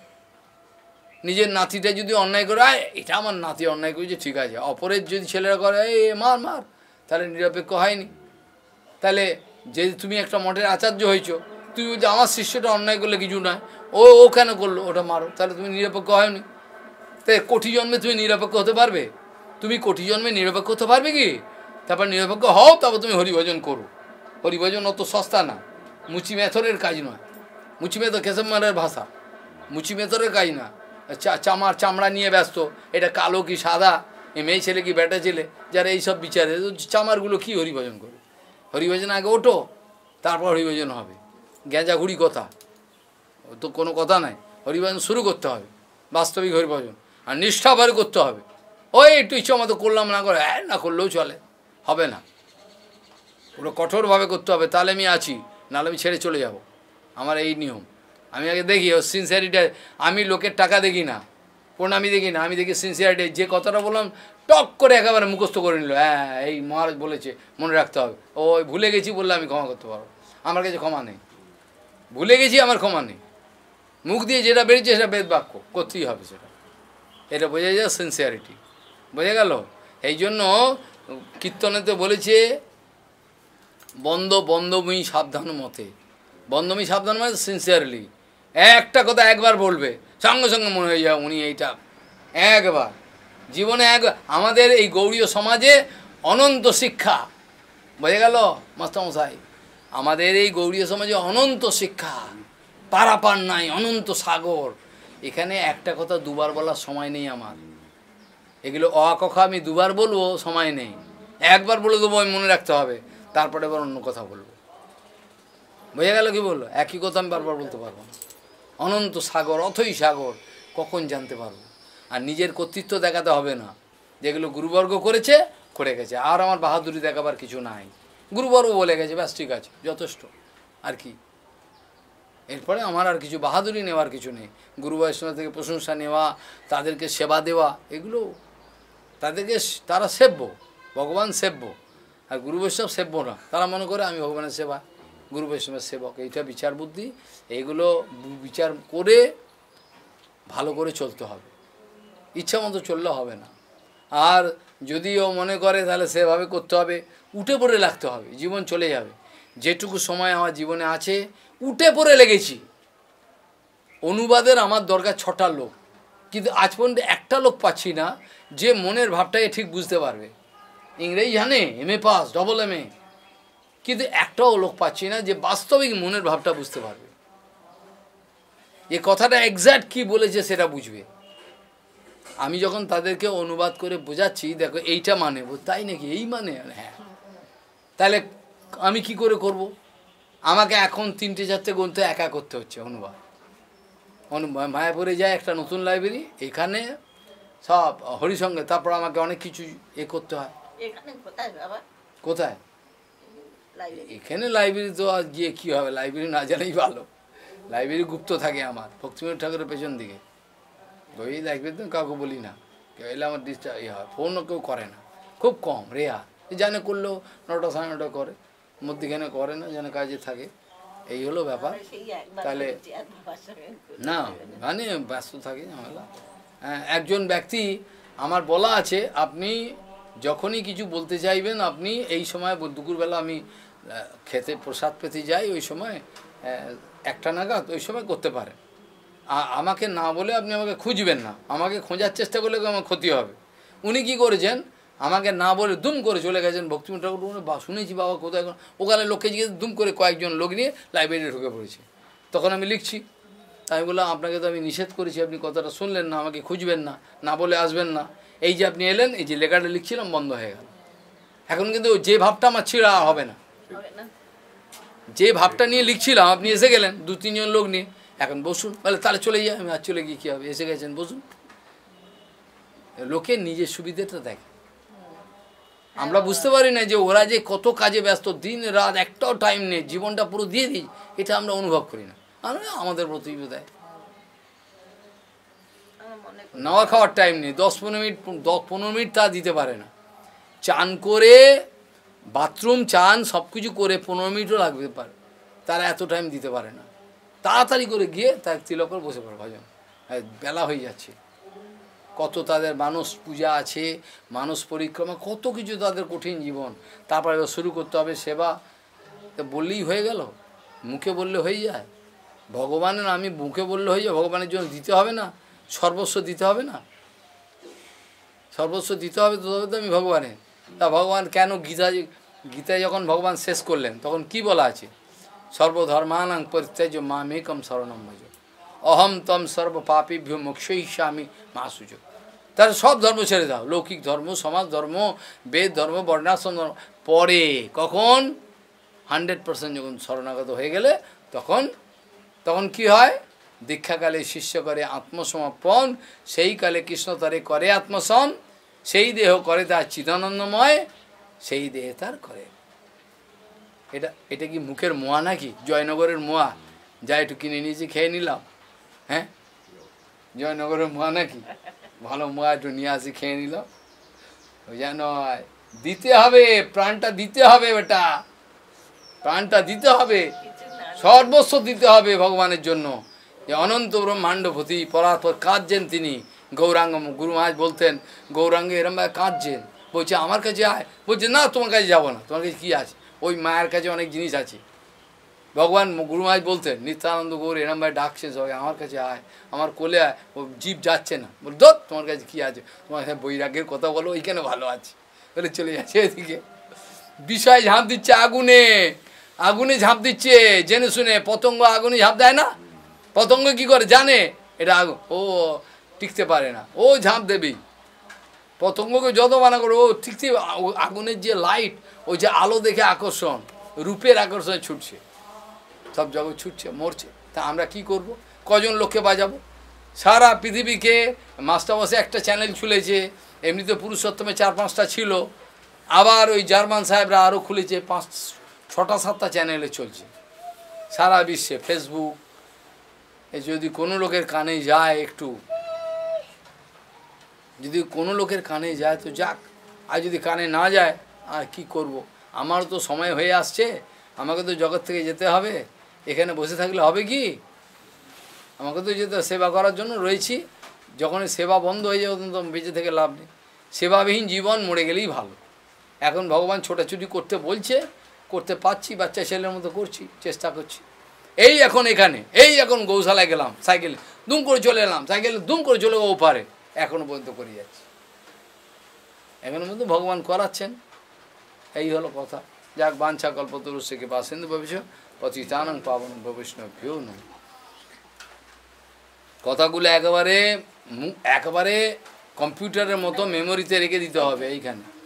নিজের নাতিটা যদি অন্যায় করে, আয় এটা আমার নাতি অন্যায় করেছে, ঠিক আছে, অপরের যদি ছেলেরা করে এ মার মার, তাহলে নিরপেক্ষ হয়নি। তাহলে যে তুমি একটা মঠের আচার্য হয়েছো, তুমি বলছো আমার শিষ্যটা অন্যায় করলে কিছু নয়, ও ও কেন করলো, ওটা মারো, তাহলে তুমি নিরপেক্ষ হয়নি। তাই কোটি জন্মে তুমি নিরপেক্ষ হতে পারবে? তুমি কোটি জন্মে নিরপেক্ষ হতে পারবে কি? তারপর নিরপেক্ষ হও, তারপর তুমি হরিভজন করো। হরিভজন অত সস্তা না, মুচি মেথরের কাজ নয়। মুচি মেথর কেশব মহারাজের ভাষা, মুচি মেথরের কাজ না। চামার চামড়া নিয়ে ব্যস্ত, এটা কালো কি সাদা, এ মেয়ে ছেলে কি বেটা ছেলে, যারা এইসব বিচারে, চামারগুলো কি হরিভজন করে? হরিভজন আগে ওঠো, তারপর হরিভজন হবে। গ্যাঁজাঘুড়ি কথা তো কোনো কথা নাই, হরিভজন শুরু করতে হবে, বাস্তবিক হরিভজন, আর নিষ্ঠাভাবে করতে হবে। ওই একটু ইচ্ছা মতো করলাম, না করে হ্যাঁ না করলেও চলে, হবে না। ওটা কঠোরভাবে করতে হবে, তাহলে আমি আছি, নাহলে আমি ছেড়ে চলে যাব। আমার এই নিয়ম। আমি আগে দেখি ও সিনসিয়ারিটি, আমি লোকের টাকা দেখি না, প্রণামি দেখি না, আমি দেখি সিনসিয়ারিটি। যে কথাটা বললাম টক করে একেবারে মুখস্থ করে নিল, হ্যাঁ এই মহারাজ বলেছে, মনে রাখতে হবে। ও ভুলে গেছি বললে আমি ক্ষমা করতে পারবো, আমার কাছে ক্ষমা নেই। ভুলে গেছি, আমার ক্ষমা নেই। মুখ দিয়ে যেটা বেরিয়েছে সেটা বেদ বাক্য, করতেই হবে সেটা। এটা বোঝা যায় সিনসিয়ারিটি, বোঝা গেল? এই জন্য কীর্তনেতে বলেছে বন্ধ বন্ধময়ী সাবধান মতে। বন্ধময়ী সাবধান মানে সিনসিয়ারলি একটা কথা একবার বলবে, সঙ্গে সঙ্গে মনে হয়ে যায় উনি এইটা একবার জীবনে এক। আমাদের এই গৌড়ীয় সমাজে অনন্ত শিক্ষা, বোঝা গেল মাস্টারমশাই? আমাদের এই গৌড়ীয় সমাজে অনন্ত শিক্ষা, পারাপার নাই, অনন্ত সাগর। এখানে একটা কথা দুবার বলার সময় নেই আমার। এগুলো অ কথা আমি দুবার বলবো, সময় নেই। একবার বলে দেবো, আমি মনে রাখতে হবে, তারপরে এবার অন্য কথা বলবো। বোঝা গেল কি বললো? একই কথা আমি বারবার বলতে পারবো না। অনন্ত সাগর, অথই সাগর, কখন জানতে পারবো? আর নিজের কর্তৃত্ব দেখাতে হবে না, যেগুলো গুরুবর্গ করেছে করে গেছে, আর আমার বাহাদুরি দেখাবার কিছু নাই। গুরুবর্গ বলে গেছে, ব্যাস ঠিক আছে, যথেষ্ট। আর কি এরপরে আমার আর কিছু বাহাদুরি নেওয়ার কিছু নেই। গুরু বৈষ্ণব থেকে প্রশংসা নেওয়া, তাদেরকে সেবা দেওয়া, এগুলো তাদেরকে, তারা সেব্য, ভগবান সেব্য। আর গুরু বৈষ্ণব সেব্য না, তারা মনে করে আমি ভগবানের সেবা, গুরু বৈষ্ণবের সেবক। এইটা বিচার বুদ্ধি, এইগুলো বিচার করে ভালো করে চলতে হবে। ইচ্ছা মতো চললে হবে না। আর যদিও মনে করে তাহলে সেভাবে করতে হবে, উঠে পড়ে লাগতে হবে, জীবন চলে যাবে। যেটুকু সময় আমার জীবনে আছে উঠে পড়ে লেগেছি। অনুবাদের আমার দরকার ছটা লোক, কিন্তু আজ পর্যন্ত একটা লোক পাচ্ছি না যে মনের ভাবটাকে ঠিক বুঝতে পারবে। ইংরেজি জানে, M A pass, double M A, কিন্তু একটাও লোক পাচ্ছি না যে বাস্তবিক মনের ভাবটা বুঝতে পারবে, যে কথাটা এক্স্যাক্ট কী বলেছে সেটা বুঝবে। আমি যখন তাদেরকে অনুবাদ করে বোঝাচ্ছি, দেখো এইটা মানে, তাই নাকি, এই মানে, হ্যাঁ, তাহলে আমি কি করে করব? আমাকে এখন তিনটে চারটে গ্রন্থ একা করতে হচ্ছে অনুবাদ। অনুবাদ মায়াপুরে যায় একটা নতুন লাইব্রেরি, এখানে সব হরিসঙ্গে, তারপর আমাকে অনেক কিছু এ করতে হয়। কোথায়? এখানে লাইব্রেরি তো আর গিয়ে কী হবে, লাইব্রেরি না জানাই ভালো। লাইব্রেরি গুপ্ত থাকে আমার, ভক্তিবিনোদ ঠাকুরের পেছন দিকে। ওই লাইব্রেরিতে কাউকে বলি না, কেউ এলে আমার ডিস্টার্ব ইয়ে হয়, ফোনও কেউ করে না, খুব কম, রেয়ার। জানে করলেও নটা সাড়ে নটা করে, মধ্যিখানে করে না, যেন কাজে থাকে। এই হলো ব্যাপার। তাহলে না মানে ব্যস্ত থাকে ঝামেলা। হ্যাঁ, একজন ব্যক্তি আমার বলা আছে, আপনি যখনই কিছু বলতে চাইবেন, আপনি এই সময় দুপুরবেলা আমি খেতে প্রসাদ পেতে যাই, ওই সময় একটা নাগাদ, ওই সময় করতে পারেন। আমাকে না বলে আপনি আমাকে খুঁজবেন না, আমাকে খোঁজার চেষ্টা করলে আমার ক্ষতি হবে। উনি কি করেছেন, আমাকে না বলে দুম করে চলে গেছেন ভক্তিবিনোদ ঠাকুর। বা শুনেছি বাবা কোথায়, ওখানে লোককে জিজ্ঞেস, দুম করে কয়েকজন লোক নিয়ে লাইব্রেরি ঢুকে পড়েছে। তখন আমি লিখছি, আমি বললাম আপনাকে তো আমি নিষেধ করেছি, আপনি কথাটা শুনলেন না, আমাকে খুঁজবেন না, না বলে আসবেন না। এই যে আপনি এলেন, এই যে লেখাটা লিখছিলাম বন্ধ হয়ে গেল। এখন কিন্তু যে ভাবটা আমার ছিল আর হবে না। যে ভাবটা নিয়ে লিখছিলাম, আপনি এসে গেলেন দু তিনজন লোক নিয়ে, এখন বসুন, বলে তাহলে চলে যাই। আমি আর চলে গিয়ে কী হবে, এসে গেছেন বসুন। লোকে নিজের সুবিধাটা দেখে, আমরা বুঝতে পারি না যে ওরা যে কত কাজে ব্যস্ত, দিন রাত একটাও টাইম নেই, জীবনটা পুরো দিয়ে দিই, এটা আমরা অনুভব করি না। আমাদের প্রতি বোধহয় নাওয়া খাওয়ার টাইম নেই, দশ পনেরো মিনিট দশ পনেরো মিনিট তা দিতে পারে না। চান করে বাথরুম চান সব কিছু করে পনেরো মিনিটও লাগতে পারে, তারা এত টাইম দিতে পারে না। তাড়াতাড়ি করে গিয়ে তার তিলকের বসে পড়ে ভজন, বেলা হয়ে যাচ্ছে। কত তাদের মানস পূজা আছে, মানস পরিক্রমা, কত কিছু তাদের কঠিন জীবন। তারপরে শুরু করতে হবে সেবা, তা বললেই হয়ে গেল, মুখে বললে হয়ে যায়। ভগবানের আমি মুখে বললে হয়ে যায়, ভগবানের জন্য দিতে হবে না, সর্বস্ব দিতে হবে না, সর্বস্ব দিতে হবে, তবে তো আমি ভগবানের। তা ভগবান কেন গীতা, গীতায় যখন ভগবান শেষ করলেন তখন কি বলা আছে, সর্বধর্মানাং পরিত্যাজ্য মামেকম শরণম ভজ অহম তম সর্ব পাপীভ্যো মোক্ষয়িষ্যামি মা শুচ। তার সব ধর্ম ছেড়ে দাও, লৌকিক ধর্ম, সমাজ ধর্ম, বেদ ধর্ম, বর্ণাশ্রম ধর্ম, পরে কখন হান্ড্রেড পার্সেন্ট যখন শরণাগত হয়ে গেলে তখন তখন কি হয়, দীক্ষাকালে শিষ্য করে আত্মসমর্পণ, সেই কালে কৃষ্ণ তারে করে আত্মসম, সেই দেহ করে তার চিদানন্দময়, সেই দেহে তার করে। এটা এটা কি মুখের মোয়া নাকি, জয়নগরের মোয়া, যা একটু কিনে নিয়েছি খেয়ে নিলাম, হ্যাঁ জয়নগরের মোয়া নাকি, ভালো মোয়া একটু নিয়ে আসি খেয়ে নিলাম, ওই যেন দিতে হবে, প্রাণটা দিতে হবে, বেটা প্রাণটা দিতে হবে, সর্বস্ব দিতে হবে ভগবানের জন্য। যে অনন্ত ব্রহ্মাণ্ডপতি পরাৎপর কাঁদছেন তিনি, গৌরাঙ্গ গুরু মহারাজ বলতেন, গৌরাঙ্গ এরমভাবে কাঁদছেন, বলছে আমার কাছে আয়, বলছে না তোমার কাছে যাবো না, তোমার কাছে কী আছে, ওই মায়ের কাছে অনেক জিনিস আছে। ভগবান গুরু মহারাজ বলতেন, নিত্যানন্দ গৌর এরমভাবে ডাকছে সবাই, আমার কাছে আয়, আমার কোলে আয়, ও জীব যাচ্ছে না, বল ধর তোমার কাছে কী আছে, তোমার কাছে বৈরাগ্যের কথা বলো, ওইখানে ভালো আছে, বলে চলে যাচ্ছে এদিকে। বিষয় ঝাঁপ দিচ্ছে আগুনে, আগুনে ঝাঁপ দিচ্ছে জেনে শুনে, পতঙ্গ আগুনে ঝাঁপ দেয় না, পতঙ্গ কি করে জানে এটা আগুন, ও টিকতে পারে না, ও ঝাঁপ দেবেই। পতঙ্গকে যত মানা করে ও টিকতে, আগুনের যে লাইট, ওই যে আলো দেখে আকর্ষণ, রূপের আকর্ষণে ছুটছে, সব জগৎ ছুটছে, মরছে। তা আমরা কি করব, কজন লোককে বাজাবো, সারা পৃথিবীকে। মাস্টারমশাই একটা চ্যানেল খুলেছে, এমনিতে পুরুষোত্তমে চার পাঁচটা ছিল, আবার ওই জার্মান সাহেবরা আরও খুলেছে, পাঁচ ছটা সাতটা চ্যানেলে চলছে সারা বিশ্বে। ফেসবুক এ যদি কোনো লোকের কানে যায়, একটু যদি কোনো লোকের কানে যায় তো যাক, আর যদি কানে না যায় আর কি করব। আমারও তো সময় হয়ে আসছে, আমাকে তো জগৎ থেকে যেতে হবে, এখানে বসে থাকলে হবে কি, আমাকে তো যেতে সেবা করার জন্য রয়েছি। যখন সেবা বন্ধ হয়ে যাবে তখন তো বেঁচে থেকে লাভ নেই, সেবাবিহীন জীবন মরে গেলেই ভালো। এখন ভগবান ছোটাছুটি করতে বলছে, করতে পারছি, বাচ্চা ছেলের মতো করছি, চেষ্টা করছি। এই এখন এখানে, এই এখন গৌশালায় গেলাম সাইকেলে, দুম করে চলে এলাম, সাইকেলে দুম করে চলে ও পারে, এখনও পর্যন্ত করে যাচ্ছি, এখনও পর্যন্ত ভগবান করাচ্ছেন। এই হলো কথা। যাক, বাঞ্ছা কল্পতরুস্য কৃপা সিন্ধু ভবিষ্য পতিতানাং পাবন বৈষ্ণভ্যো নমঃ। কথাগুলো একেবারে একেবারে কম্পিউটারের মতো মেমোরিতে রেখে দিতে হবে এইখানে।